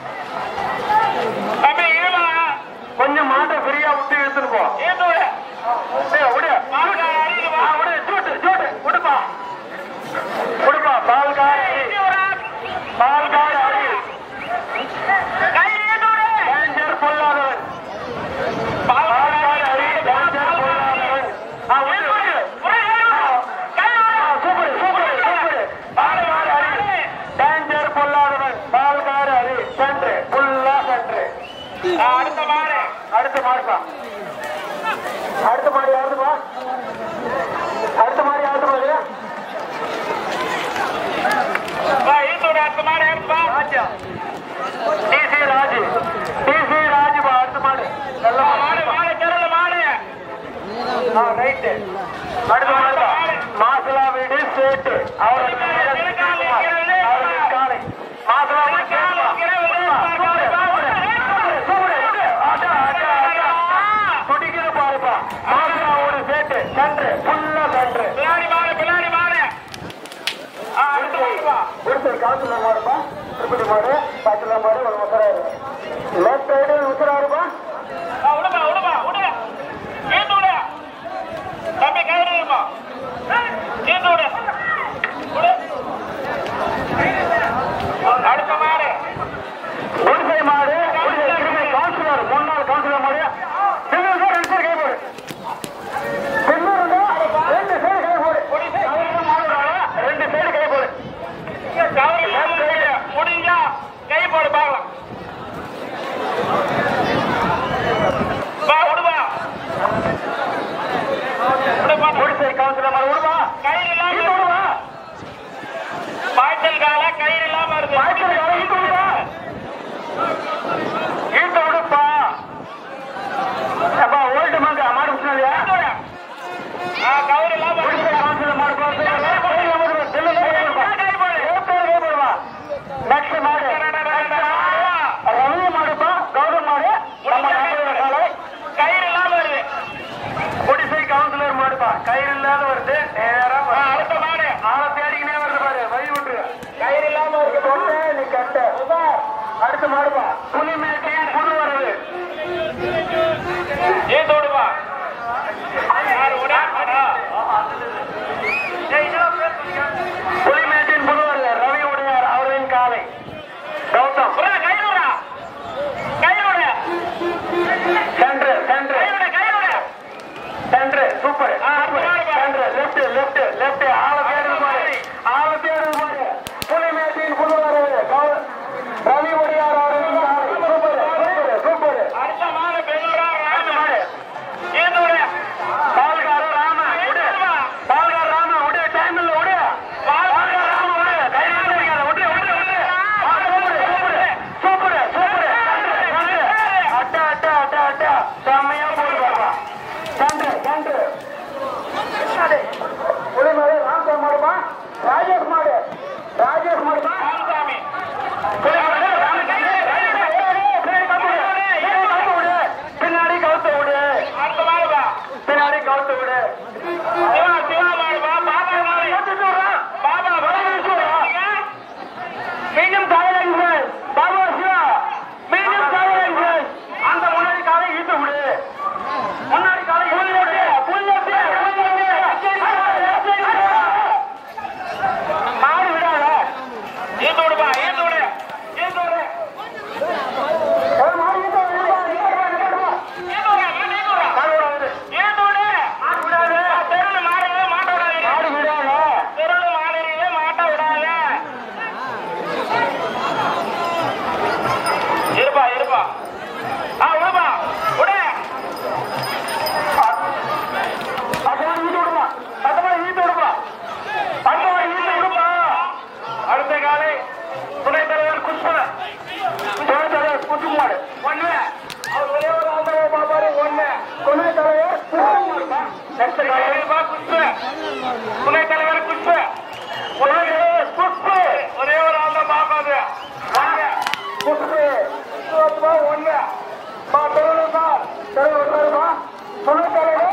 Speaker 1: தம்பி இருமா கொஞ்சம் மாட்டை ஃப்ரீயா விட்டு எடுத்துட்டு போ ஏத்து விடு விடு பால்கார அரி விடு சூட்டு சூட்டு விடுப்பா விடுப்பா பால்கார அரி பால்கார அரி கை ஏத்து விடு டேஞ்சர் பொல்லாதவன் பால்கார அரி டேஞ்சர் பொல்லாதவன் ஆ விடு விடு கை விடு சூப்பர் சூப்பர் சூப்பர் பால்கார அரி டேஞ்சர் பொல்லாதவன் பால்கார அரி சென்று புல்லா சென்று அடுத்த மாடு அடுத்த மாடுப்பா அடுத்த மாடு யாருப்பா அடுத்த மாடு யாரு மாடு அடுத்த மாடு யாருப்பா ராஜா டிசி ராஜு டிசி ராஜுப்பா அடுத்த மாடு நல்ல மாடு மாடு கேரள மாடு ரைட்டு அடுத்த மாடு மாசலா வீடு சேட்டு அவருக்கு காலை மாசலா துடிக்கிற பாருப்பா மாசலாவோட சேட்டு சென்று ஃபுல்லா சென்று பின்னாடி மாடு பின்னாடி மாடு ஒருத்தர் காத்துல மாடுப்பா திருப்பதி மாடு பாத்துல மாடு ஒரு முசராரு லெஃப்ட் சைடு முசராருப்பா விடுப்பா விடுப்பா விடு கேட்டு விடு தம்பி கயிறு இருப்பா கேட்டு விடு அடுத்த மாடு குடிசை மாடு கவுன்சிலர் முன்னாள் கவுன்சிலர் மாடு ரெண்டு சைடு கை போடு ரெண்டு சைடு கை போடு ரெண்டு சைடு கை போடு முடிஞ்சா கை போடு பார்க்கலாம் குடிசை கவுன்சிலர் மாடு விடுவா கயிறு இல்லாம விடுவா பாய்ச்சல் கால கயிறு இல்லாம இருக்கு பாய்ச்சல் கால ஈட்டு விடுவா ஈட்டு விடுப்பா அப்பா ஓல்டு மங்க மாடு விட்டுனாலியா கயிறு இல்லாம குடிசை கவுன்சிலர் மாடு போடுவா நெக்ஸ்ட் மாடு ரவி மாடுப்பா கௌரவ மாடு கயிறு இல்லாம வருது குடிசை கவுன்சிலர் மாடுப்பா கயிறு இல்லாத வருது நேரம் அடுத்த மாடு ஆளை தேடிக்கினே வருது பாரு வழி விட்டு கயிறு இல்லாம இருக்கு நீ கட்ட அடுத்த மாடுப்பா புலிமேட்டின் புது வரவு ஏன் தோடுப்பா புலிமேட்டின் புது வரவு ரவி உடையார் அவரின் காலை கௌதம் சென்று சென்று ஓட்டு விடு சிவா சிவா பாபா பாபா பாபா மீண்டும் காலையில் பாபா சிவா மீண்டும் காலையில் அந்த முன்னாடி காலை ஈட்டு விடு முன்னாடி காலை மாடு விடாத ஈட்டு விடுப்பா ஈட்டு விடு ஈட்டு விடு அடுத்த காலை துணைத் தலைவர் குஷ்பன் துணைத் தலைவர் குஷ்மாடு ஒண்ணு அவர் ஒரே ஒரு ஆதரவு பாப்பாரு ஒண்ணு துணைத் தலைவர் குஷ்பன் துணைத் தலைவர் குஷ்பன் குஷ்பு ஒரே ஒரு ஆதரவு பாப்பாரு குஷ்பு ஒண்ணு துணைத் தலைவர்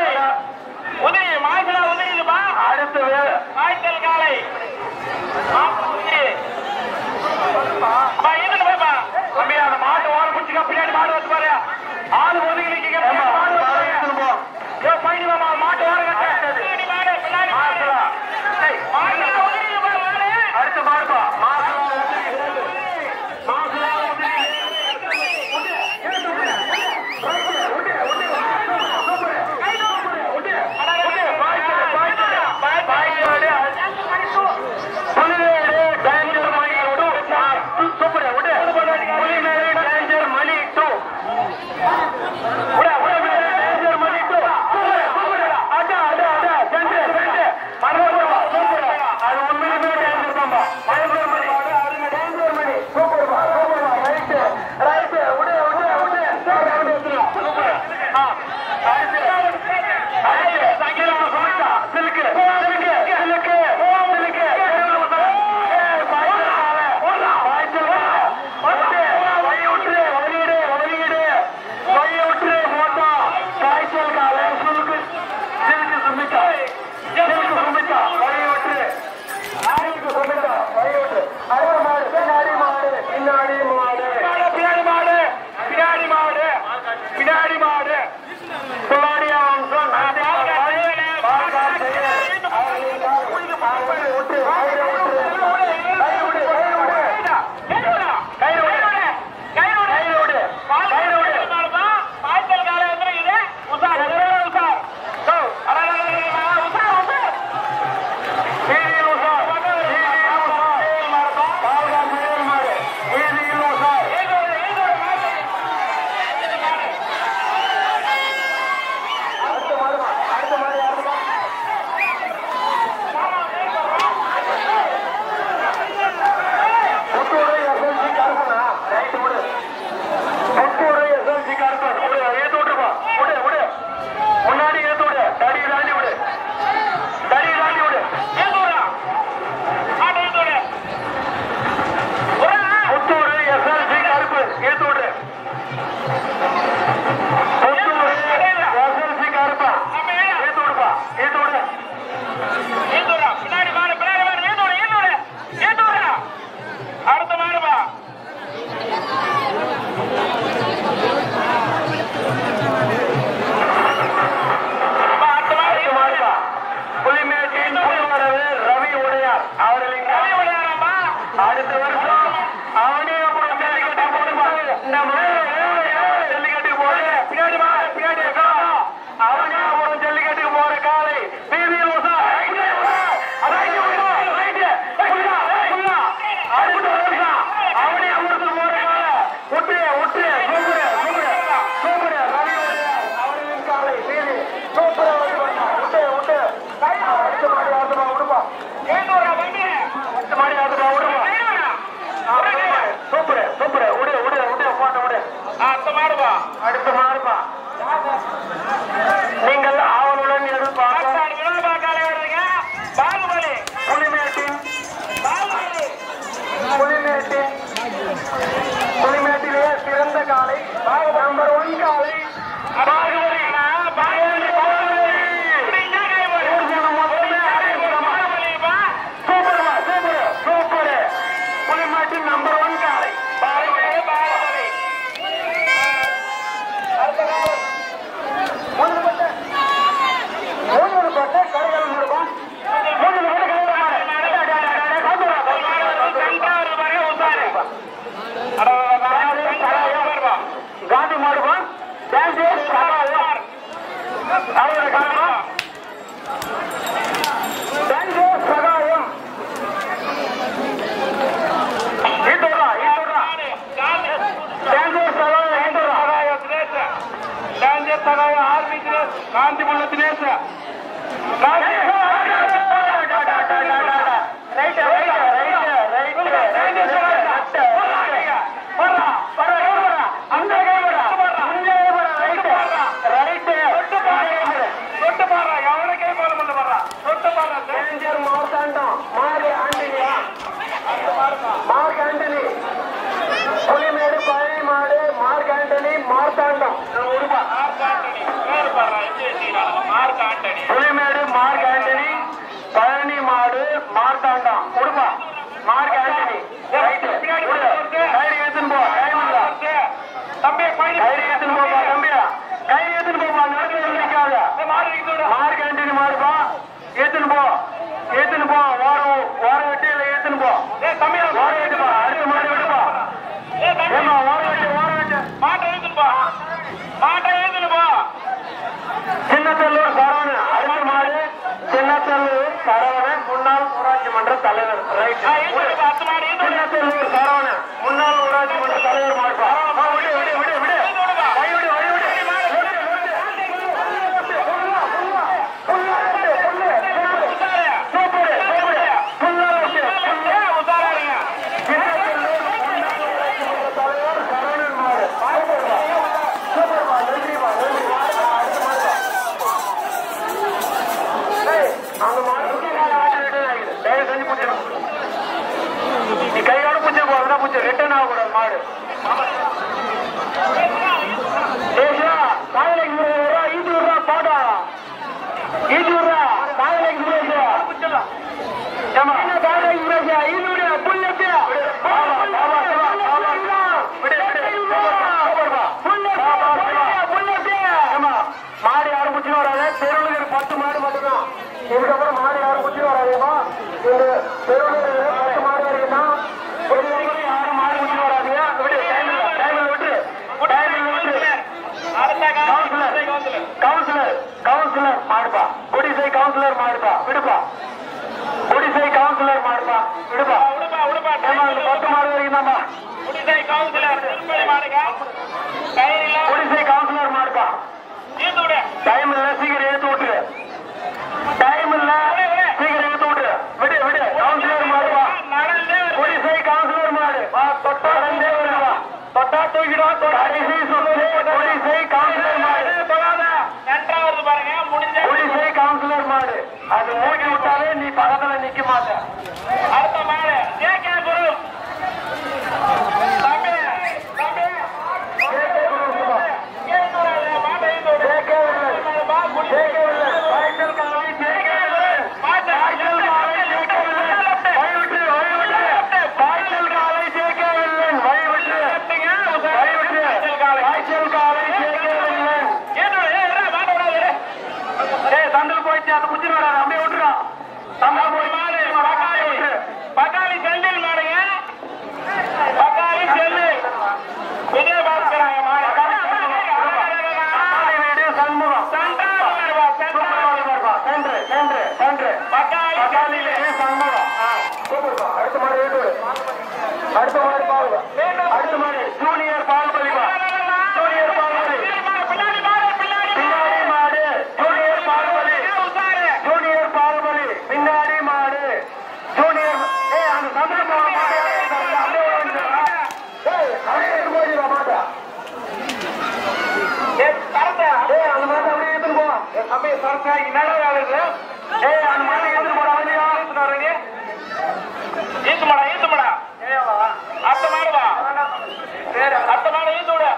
Speaker 1: அடுத்து காலை அடுத்த வருஷம் அவனே அப்புறம் ஜல்லிக்கட்டு போடுவாங்க. ஜல்லிக்கட்டுக்கு போடு பின்னாடி பின்னாடி அவனே அப்புறம் ஜல்லிக்கட்டுக்கு போற காலை வீதியில் அடுத்த வருஷம் அவனே அமர்ந்து போற காலை ஒட்டு ஒட்டு சூப்பர் சூப்பர் சூப்பர் அவனின் காலை வீதி சூப்பர் விட்டு விட்டு அடுத்த மாடி ஆடுமா விடுப்பா அடுத்த மாடி ஆடுமா விடுப்பா சூப்பர் சூப்பர் விடு விடு விடு போட்ட விடு அடுத்த மாடுப்பா அடுத்த மாடுப்பா நீங்கள் ஆவலுடன் எதிர்பார்க்க பாகுபலி புலிமேட்டின் புலிமேட்டின் புலிமேட்டிலே சிறந்த காலை நம்பர் ஒன் காலை பாகுபலி நம்பர் ஒன் காலை பாகுபலி பாகுபலி மூணு பட்டு மூணு பட்டு கடைகள் மூடுவோம் மூணு பட்டு காந்தி மாடுவோம் அவரோட காரணம் சகாயம் காந்தி முள்ள தினேச மார்க் ஆண்டனி புலிமேடு பழனி மாடு Mark Antony Marthandam Pulimedu Mark Antony Palani மாடு மார்த்தாண்டம் உடுப்பா மார்க் ஆண்டனி கயிறு ஏத்துன்னு போ கயிறு ஏத்துன்னு போப்பா தம்பியா கயிறு ஏத்துன்னு போப்பா நடக்க நிற்காத மார்க் ஆண்டனி மாடுப்பா ஏத்துன்னு போ ஏத்துன்னு போ ஓரம் ஓரம் வெட்டியில ஏத்துன்னு போ ஓரம் வெட்டுப்பா அடுத்த மாடு விடுப்பா ஏமா ஓரம் வெட்டு ஓரம் வெட்டு மாட்டை ஏத்துன்னு போ மாட்டை ஏத்துன்னு போ சின்னத்தல்லூர் சரவணன் அடுத்த மாடு சின்னத்தல்லூர் சரவணன் முன்னாள் ஊராட்சி மன்ற தலைவர் சின்னத்தல்லூர் சரவணன் முன்னாள் ஊராட்சி மன்ற தலைவர் மாடுப்பா விடு விடு விடு விடு கை விடு வழி விடு நீ கையோட பூச்சி போறதுனா பூச்சி ரிட்டர்ன் ஆகக்கூடாது மாடு காயலைக்கு ஈட்டு விடுறா பாடா ஈட்டு விடுறா காயலைக்கு மாடு யாரும் குச்சி வராது தெருவுல பத்து மாடு மட்டும்தான் இதுக்கப்புறம் மாடு யாரும் குச்சி வராதுமா இந்த தெருவுல பத்து மாடு வரைக்கும்னா யாரும் மாடு குச்சி வராதுங்க விட்டு டைமில் விட்டு டைமில் விட்டு கவுன்சிலர் கவுன்சிலர் மாடுப்பா குடிசை கவுன்சிலர் மாடுப்பா விடுப்பா குடிசை கவுன்சிலர் மாடுப்பா விடுப்பா பத்து மாடு வரைக்கும் குடிசை கவுன்சிலர் குடிசை கவுன்சிலர் மாடுப்பா டைம் இல்ல சீக்கிரம் ஏத்து விட்டுரு டைம் இல்ல சீக்கிரம் ஏத்து விட்டுரு விடு விடு கவுன்சிலர் மாடுப்பா குடிசை கவுன்சிலர் மாடு தொட்டா ரெண்டே வருவா தொட்டா தூக்கிடுவா குடிசை கவுன்சிலர் மாடு குடிசை கவுன்சிலர் மாடு அது மூடி விட்டாலே நீ பக்கத்துல நிக்க மாட்ட அடுத்த மாடு சந்தில் போயிட்டு அதை முடிச்சு வராது அப்படியே விட்டுறான் சந்தில் போய் பட்டாளியிலே சண்முகம். அடுத்த மாதிரி அடுத்த மாதிரி பாருங்க. அடுத்த மாதிரி ஜூனியர் பால்பலி ஜூனியர் பால்பலி பின்னாடி மாடு ஜூனியர் பால்பலி ஜூனியர் பால்பலி பின்னாடி மாடு ஜூனியர் அந்த சந்திரமோகன் மாட்டா அந்த மாட்டை அப்படியே எடுத்துட்டு போ. அப்படியே சரத்தா நல்ல ஆளுங்க. ஏய் அந்த மாட்டை எடுத்துட்டு போட அவனையா எடுத்துட்டு ஈத்துமாடா ஈத்துமாடா அத்த மாடுவா அத்த மாடு ஈத்து விட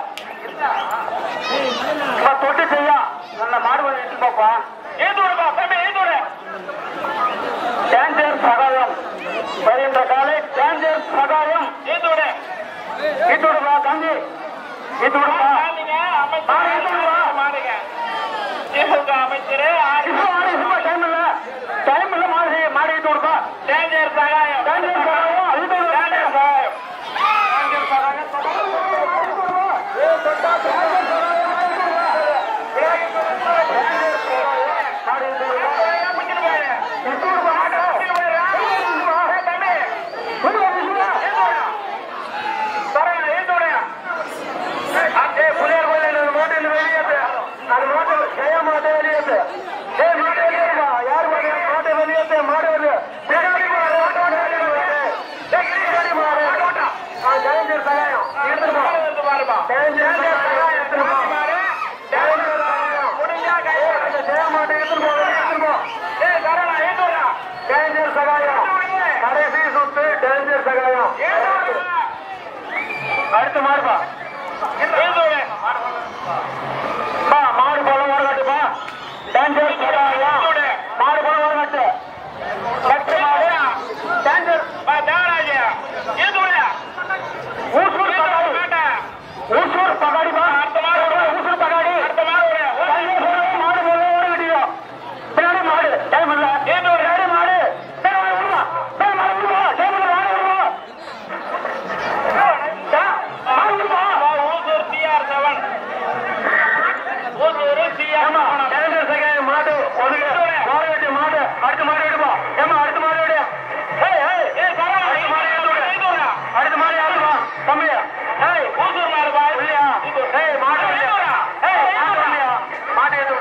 Speaker 1: தொட்டு செய்யா நல்ல மாடு எடுத்து போப்பா. ஈத்து விடுப்பா தம்பி ஈத்து விட. டேஞ்சர் சகாயம் வருகின்ற காலை டேஞ்சர் சகாயம் ஈத்து விட ஈத்து விடுப்பா தம்பி ஈத்து விடுப்பா. மாடுங்க அமைச்சர் டைம் இல்ல டைம் இல்ல மாடு மாடு ஈத்து விடுப்பா. Danger Sagayam danger Sagayam danger Sagayam புலியார் கோயில் மாட்டு வெளியேற்று அது மாட்டு ஜெய மாட்டை வெளியேற்று யார் மாட்டை வெளியேற்று மாடு வருது பின்னாடி மாடு டேஞ்சர் சகாயம் எடுத்துட்டு பாருப்பா. டேஞ்சர் சகாயம் எடுத்துட்டு ஜெய மாட்டை எடுத்துட்டு போ எடுத்துட்டு போ. டேஞ்சர் சகாயம் கடைசி சுத்து டேஞ்சர் சகாயம் அடுத்து மாடுப்பா. மாடு போல வரகாட்டுப்பா. டேஞ்சர் சகாயம் மாடு போல வரகாட்டு கட்டு மாடு டேஞ்சர் தேவராஜ ஊசூர் பகாடி ஊசூர் பகாடிப்பா. அடுத்த மாடு ஊசூர் பகாடி அடுத்த மாடு மாடு போல ஓடிவிட்டியோ பின்னாடி மாடு டைம் இல்ல பின்னாடி மாடு மாடு மாடு அடுத்த மாடு எடுப்பா. ஏமா அடுத்த மாடு எடு அடுத்த மாடு யாருப்பா தம்பி ஊசூர் மாடுப்பா இல்லையா மாடு மாட்டு எடுத்து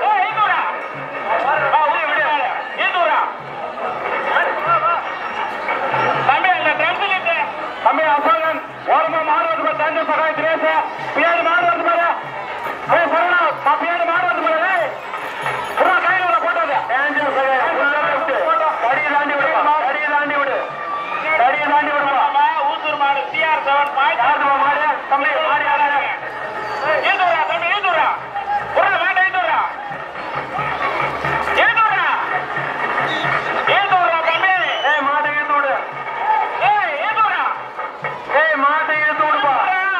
Speaker 1: தம்பி அசோகன் ஓரமா மாடு வந்து தஞ்சை சகாய திரேச பின்னாடி மாடு வந்து பாரு சரணா பின்னாடி மாடு வந்து பாரு கையில போட்டது டேஞ்சர் கடியை தாண்டி விடு கடியை தாண்டி விடு கடியை தாண்டி விடுமா. ஊசூர் மாடு சிஆர் செவன் மாடு தம்பி மாடு யாரு ஈதுரா தம்பி ஈதுரா ஒரு மாட்டை ஈதுரா ஈதுரா ஈதுரா தம்பி ஏய் மாட்டை ஈத்து விடு ஏய் ஈதுரா ஏய் மாட்டை ஈத்து விடுப்பா.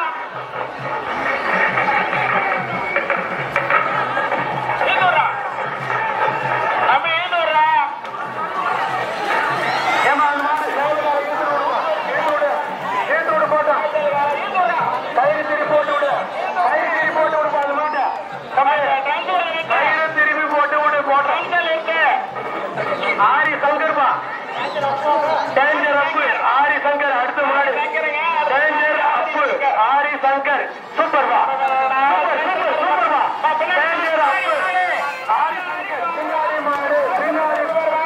Speaker 1: ஈதுரா தம்பி ஈதுரா ஏமா அந்த மாட்டை ஈத்து விடு ஈத்து விடு போட்டா கயிறு திரி போட்டு விடு கயிறு திரி போட்டு விடுப்பா அந்த மாட்டை கயிறு திருப்பி போட்டு விடு போட்டா ஆரி சங்கர்பா டேஞ்சர் அப்பு ஆரி சங்கர் அடுத்த மாடு டேஞ்சர் அப்பு ஆரி சங்கர் சூப்பர்பா சூப்பர் சூப்பர்பா டேஞ்சர் அப்பு ஆரி சங்கர் பின்னாடி மாடு பின்னாடி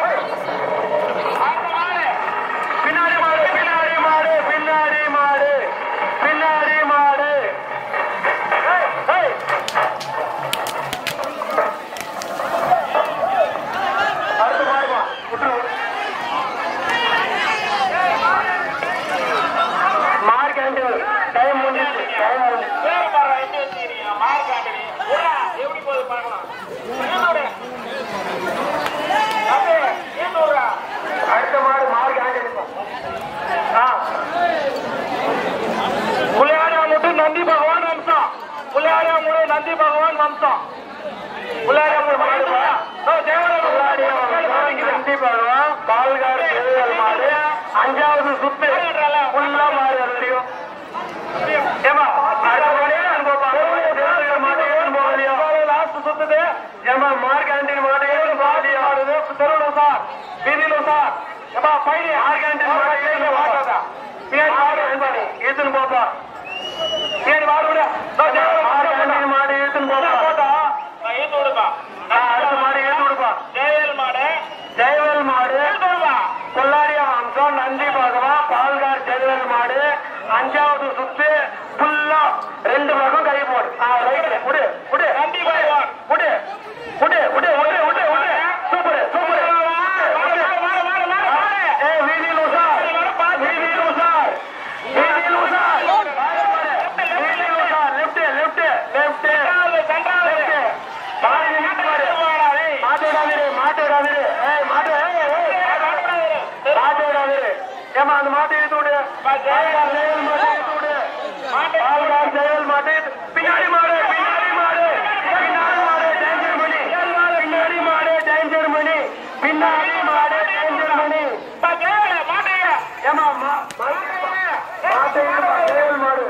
Speaker 1: பின்னாடி மாடு பின்னாடி மாடு பின்னாடி மாடு பின்னாடி மாடு அடுத்து மாடுமா விட்டுரு மார்க் டைம் முடிஞ்சு டைம் முடிஞ்சு எப்படி போகுது பார்க்கலாம். அடுத்த மாடு மார்க் புள்ளையாரியாமுட்டு நந்தி பகவான் வம்சம் புள்ளையாரியாமுடு நந்தி பகவான் வம்சம் புள்ளையாரியாமுடு மாடு நந்தி பகவான் பால்கார் மாடு அஞ்சாவது சுத்து ஃபுல்லா மாடு எல்லாத்தையும் ஏமா லாஸ்ட் சுத்துது ஏமா மார்க் ஆண்டின் மாடு தெருவு சார் வீதியில சார் எப்பா பையன் ஆர்கானிக் வாட்டாதா பின்னாடி மாடு என்பாடி ஏத்துன்னு போப்பா பின்னாடி மாடு விட ஆர்கானிக் மாடு ஏத்துன்னு போப்பா போட்டா ஏத்து விடுப்பா அடுத்த மாடு ஏத்து விடுப்பா ஜெயவேல் மாடு ஜெயவேல் மாடு கொல்லாடி வம்சம் நந்தி பகவா பால்கார் ஜெயவேல் மாடு அஞ்சாவது சுத்து ஃபுல்லா ரெண்டு பக்கம் கை போடு ரைட்ல விடு விடு நந்தி பகவா விடு விடு விடு விடு விடு விடு சூப்பர் சூப்பர் ஏமா அந்த மாட்டை எடுத்து விடு ஜெயல் மாட்டு பின்னாடி மாடு பின்னாடி மாடு பின்னாடி மாடு டேஞ்சர் மணி பின்னாடி மாடு டேஞ்சர் மணி பின்னாடி மாடு டேஞ்சர் மணி ஏமா மாட்டை ஜெயல் மாடு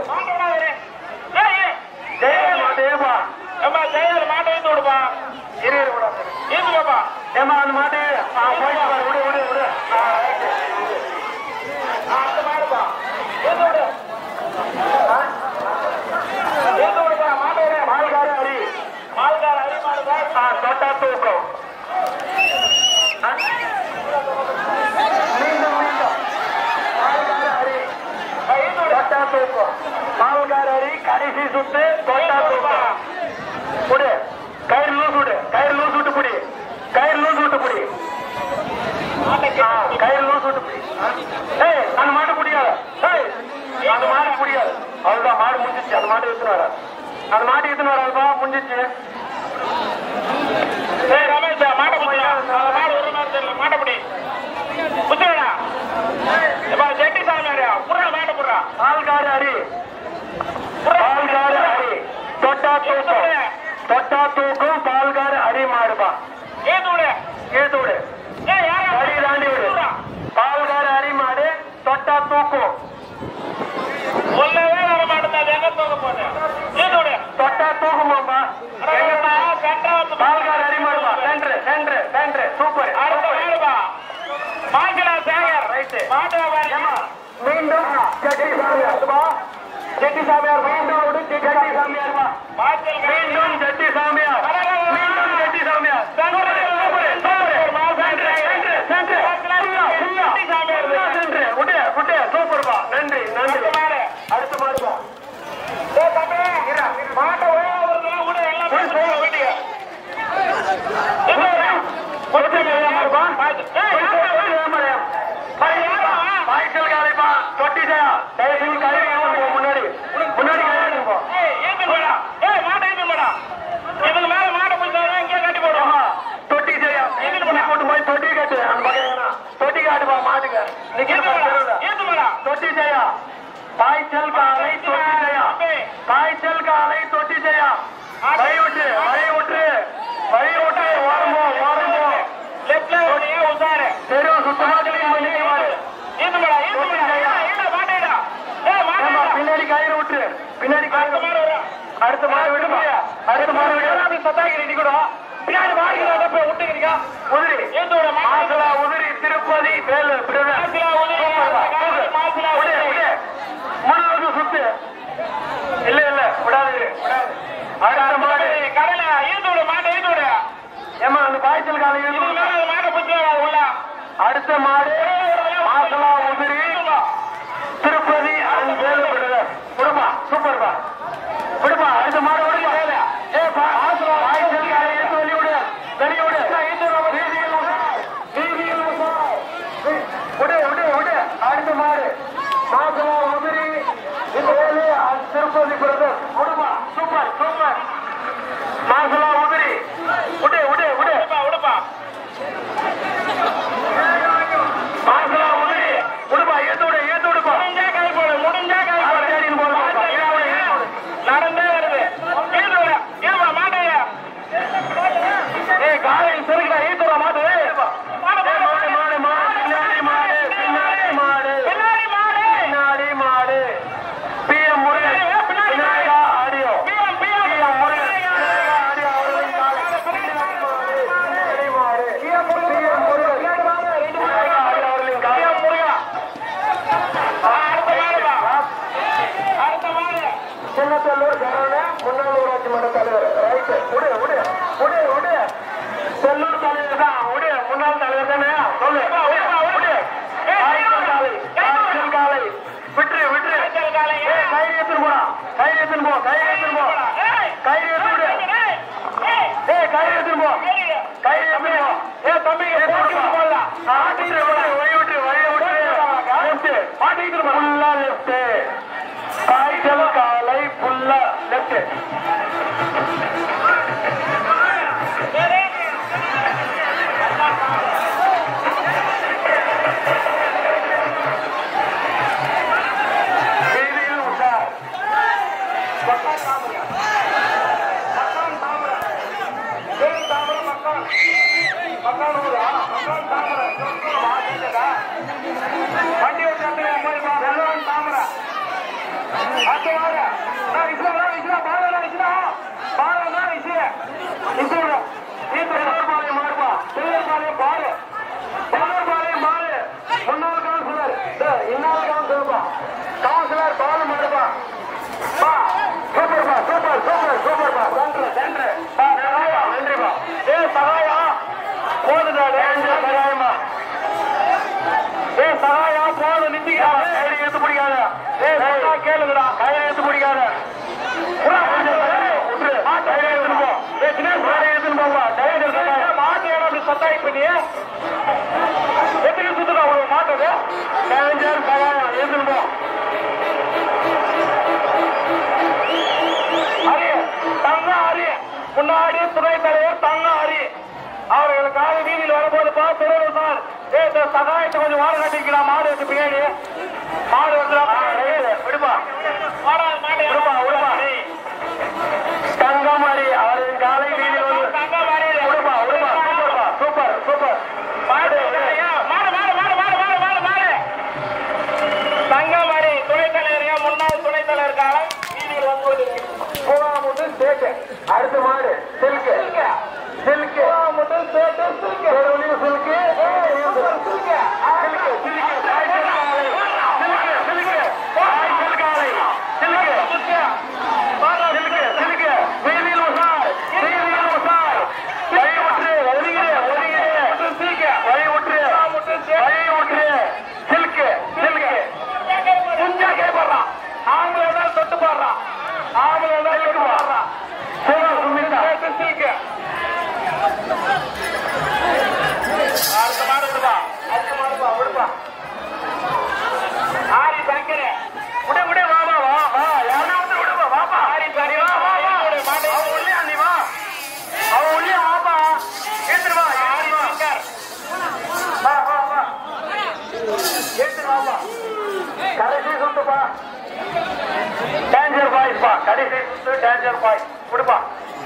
Speaker 1: ஜெயல் மாட்டு ஏப்பா ஏமா ஜெயல் மாட்டை எடுத்து விடுப்பா இரு இருப்பா ஏமா அந்த மாட்டு போயிட்டு விடு விடு விடு அந்த மாடுப்பா எடுத்து விடு மால்கார அரி மால்கார அரி மாடுப்பா தொட்டா தூக்கம் மீண்டும் மீண்டும் மால்கார அரி தொட்டா தூக்கம் மால்கார அரி கடைசி சுத்து தொட்டா தூக்கம் புடி கயிறு லூஸ் விடு கயிறு லூஸ் விட்டு புடி கயிறு லூஸ் விட்டு புடி கயிறு லூஸ் விட்டு புடி ஏய் அந்த மாட்டு புடியாது ஏய் அந்த மாடு புடியாது அவ்வளவுதான் மாடு முடிஞ்சிச்சு அந்த மாடு எடுத்துன்னு வர அந்த மாட்டு எடுத்துன்னு வராதுப்பா முடிஞ்சிச்சு ஏய் ரமேஷ் மாட்டை புடியா மாடு ஒரு மாதிரி தெரியல மாட்டை புடி புடிச்சடா எப்பா ஜெட்டி சாமியாரியா புறா மாட்டை புறா பால்கார அரி பால்கார அரி தொட்டா தூக்கம் தொட்டா தூக்கம் பால்கார அரி மாடுப்பா ஏத்து விடு ஏத்து விடு அடி தாண்டி விடு பால்கார அரி மாடு தொட்டா தூக்கம் ஒன்னவே வர மாட்டேன் எங்க தூக்க போனேன் ஏத்து விடு தொட்டா தூக்குமாப்பா பால்கார அரி மாடுப்பா சென்ட்ரு சென்ட்ரு சென்ட்ரு சூப்பர் மாடுப்பா மாங்கலா சேகர் ரைட்டு மாடு மீண்டும் ஜெட்டி சாமியார்ப்பா ஜெட்டி சாமியார் மீண்டும் ஜெட்டி சாமியார்ப்பா மீண்டும் ஜெட்டி சாமியார் மீண்டும் ஜெட்டி சாமியார் சூப்பர்பா நன்றி நன்றி அடுத்த மாடுப்பா மாட்டை பாய்ச்சல் காலைப்பா தொட்டி செய்யா தயவு கை முன்னாடி முன்னாடி இதுக்கு மேல மாட்டை பிடிச்சாலும் இங்கே கட்டி போடுவோம் தொட்டி செய்யா போட்டு போய் தொட்டி கட்டு அந்த பக்கம் தொட்டி காட்டுப்பா மாட்டுக்கு தொட்டி செய்யா பாய்ச்சல் காலை தொட்டி செய்யா பாய்ச்சல் காலை தொட்டி செய்யா வழி விட்டு வழி விட்டு வழி விட்டு ஓரமோ ஓரமோ லெப்ட்ல உசாரு தெரு சுத்தமா பின்னாடி கயிறு விட்டு பின்னாடி கயிறு அடுத்த மாடு விடுமா அடுத்த மாடு விட சத்தாக்கி கூட பின்னாடி மாடுகள போய் விட்டுக்கிறீங்க உதிரி மாசலா உதிரி திருப்பதி வேலு மூணாவது சுத்து இல்ல இல்ல விடாது விடாது அடுத்த மாடு கடல ஈந்து விட மாட்டை ஈந்து விட ஏமா அந்த காய்ச்சல் காலையில் மாட்டை பிடிச்சி உள்ள அடுத்த மாடு மாசலா உதிரி திருப்பதி அது வேலு விடுமா சூப்பர்பா விடுப்பா அடுத்த மாடு விடுமா ஏ காய்ச்சல் காலை எடுத்து வெளிய விடு வெளிய விடு விடு விடு விடு அடுத்த மாடு மாசலா உதிரி திருப்பதி பிரதர் விடுமா சூப்பர் சூப்பர் மாசலா உதிரி விடு விடு விடு விடுப்பா மாசலா உதிரி விடுப்பா ஏத்து விடு ஏத்து விடுப்பா முடிஞ்சா கை போடு முடிஞ்சா கை போடு நடந்தே வருது ஏத்து விட ஏமா மாட்டையா ஏய் காலை சிறுகிட்ட ஏத்து விட மாட்டு மாடு மாடு மாடு பின்னாடி மாடு பின்னாடி மாடு பின்னாடி மாடு பின்னாடி மாடு PM Murugan Vinayaka audio PM PM Murugan Vinayaka audio அவர்களின் காலை மாவட்ட தலைவர் ரைட்டு விடு விடு விடு விடு செல்லூர் தலைவர் தான் விடு முன்னாள் தலைவர் தானே சொல்லு காலை விட்டு விட்டு கயிறு எடுத்துட்டு போடா கயிறு எடுத்துட்டு போ கயிறு எடுத்துட்டு போ கயிறு எடுத்து விடு ஏ கயிறு எடுத்துட்டு போ கயிறு எடுத்துட்டு போ ஏ தம்பி போடல ஆட்டிட்டு வழி விட்டு வழி விட்டு லெஃப்ட் ஆட்டிட்டு ஃபுல்லா லெஃப்ட் காய்ச்சல் காலை ஃபுல்லா லெஃப்ட் வண்டி தாமரை முன்னாள் கவுன்சிலர் இன்னாள் கவுன்சிலர் கவுன்சிலர் பாலு மாடுப்பா சூப்பர்பா சூப்பர் சூப்பர் சூப்பர்பா சென்று சென்று நன்றிப்பா ஏ சகாயா போதுடா சகாயமா ஏ சகாயா போது நிந்திக்கா கையை எடுத்து பிடிக்காத ஏ கேளுங்கடா கையை எடுத்து பிடிக்காத மாட்டு அப்படி சத்தாய் பண்ணி எத்தனை சுத்துக்கா உங்களுக்கு மாட்டது கலைஞர் சகாயம் எடுத்துட்டு ஹரி தங்க ஹரி முன்னாடி துணை தலைவர் தங்க ஹரி அவர்களுக்காக வீதியில் வரும்போதுப்பா சொல்லுங்க சார் ஏ சகாயத்தை கொஞ்சம் வாரம் கட்டிக்கலாம் மாடு வச்சு பின்னாடி மாடு வந்து விடுப்பா விடுப்பா விடுப்பா தங்கமணி அவரின் காலை வீதியில் வந்து தங்கமணி விடுப்பா விடுப்பா சூப்பர்ப்பா சூப்பர் சூப்பர் மாடு மாடு மாடு மாடு மாடு மாடு மாடு மாடு தங்கமணி துணைத் தலைவர் முன்னாள் துணைத் தலைவர் காலம் வீதியில் வந்து பூவாமுட்டு சேட்டு அடுத்த மாடு சில்கு சில்கு பூவாமுட்டு சேட்டு சில்கு சில்கு சில்கு சில்கு கடைசி சுத்துப்பா டேஞ்சர் பாய்ஸ் பா கடைசி சுத்து டேஞ்சர் பாய்ஸ் கொடுப்பா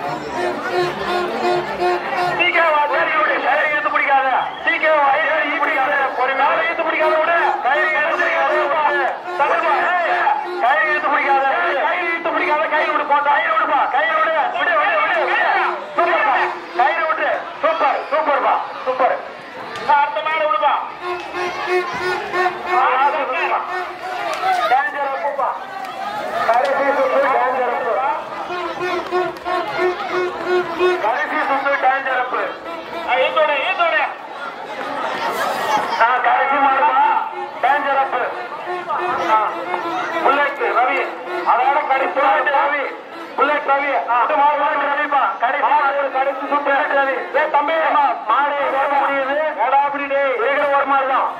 Speaker 1: சீக்கிர வாசல் விடு கயிறு எடுத்து பிடிக்காத சீக்கிர வயசு பிடிக்காத ஒரு மேல எடுத்து பிடிக்காத விட கயிறு எடுத்து தடுப்பா கயிறு எடுத்து பிடிக்காத கயிறு எடுத்து பிடிக்காத கயிறு விடு போ கயிறு விடுப்பா கயிறு விடு விடு விடு விடு சூப்பர்ப்பா கயிறு விட்டு சூப்பர் சூப்பர்ப்பா சூப்பர் அடுத்த மேல விடுப்பா டேஞ்சர் அப்பா கடைசி சுத்து டேஞ்சர் அப்பு கடைசி சுத்து டேஞ்சர் அப்பு இதோட இதோட கடைசி மாடுப்பா டேஞ்சர் அப்பு புல்லட் ரவி அதோட கடைசி ரவி புல்லட் ரவி மாடு ரவிப்பா கடைசி கடைசி சுத்து ரவி ஏ தம்பி மாடு வேக முடியுது ஏடா அப்படி வேகிற ஒரு மாதிரி தான்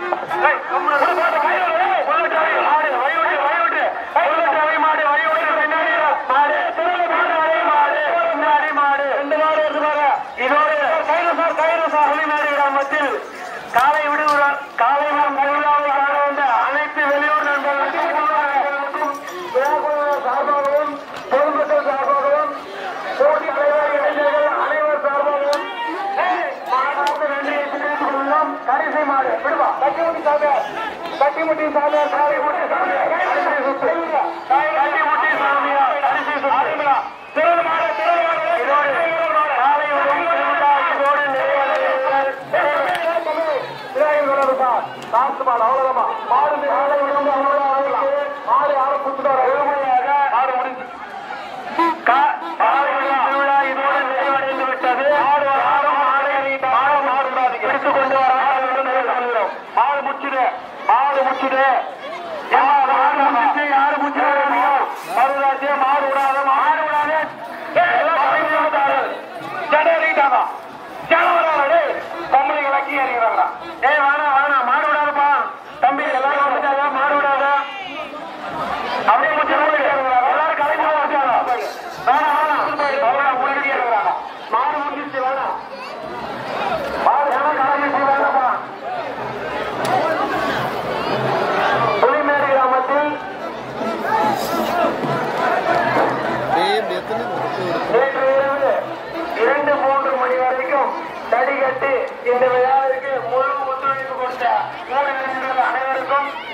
Speaker 1: காலை விடுகிறார் காலை விழாவை காண வந்த அனைத்து வெளியூர் நண்பர்களுக்கும் சார்பாகவும் பொதுமக்கள் சார்பாகவும் போட்டி இளைஞர்கள் அனைவர் சார்பாகவும் நன்றியை தெரிவித்துக் கொள்ளும். கடைசி மாடு விடுவா கட்டிமுட்டி சாமியார் கட்டிமுட்டி சாமியார் காலை முட்டி சாமியார் கட்டிமுட்டி சாமியார் கடைசி சுற்று திறன் மாடு திறன் மாடு இதோடு காலை காசுமால் அவ்வளவுமா மாடு மாடு யாரும் கொடுத்துட்டாரு மாடு முடிஞ்சு மாடு முடிச்சுட்டு யாரு முடிச்சு மறுராஜ்ய மாடு விடாத மாடு விடாத ஜனவரிட்டாங்க ஜனவரி தம்பி விளக்கி அறிகிறாங்க. ஏ வேணா வேணா மாடு விடாதப்பா தம்பி எல்லாரும் முடிச்சாங்க மாடு விடாத அப்படியே முடிச்சு எல்லாரும் கலைஞர் வச்சாங்க வேணா வேணா முடிச்சு இருக்கிறாங்க மாடு முடிச்சு வேணாம் மாடு கலைஞர் வேணாப்பா. புலிமேடு கிராமத்தில் நேற்று இரவு இரண்டு மூன்று மணி வரைக்கும் தடி கட்டி இந்த விழாவிற்கு முழு ஒத்துழைப்பு கொடுத்த மூணு இளைஞர்கள் அனைவருக்கும்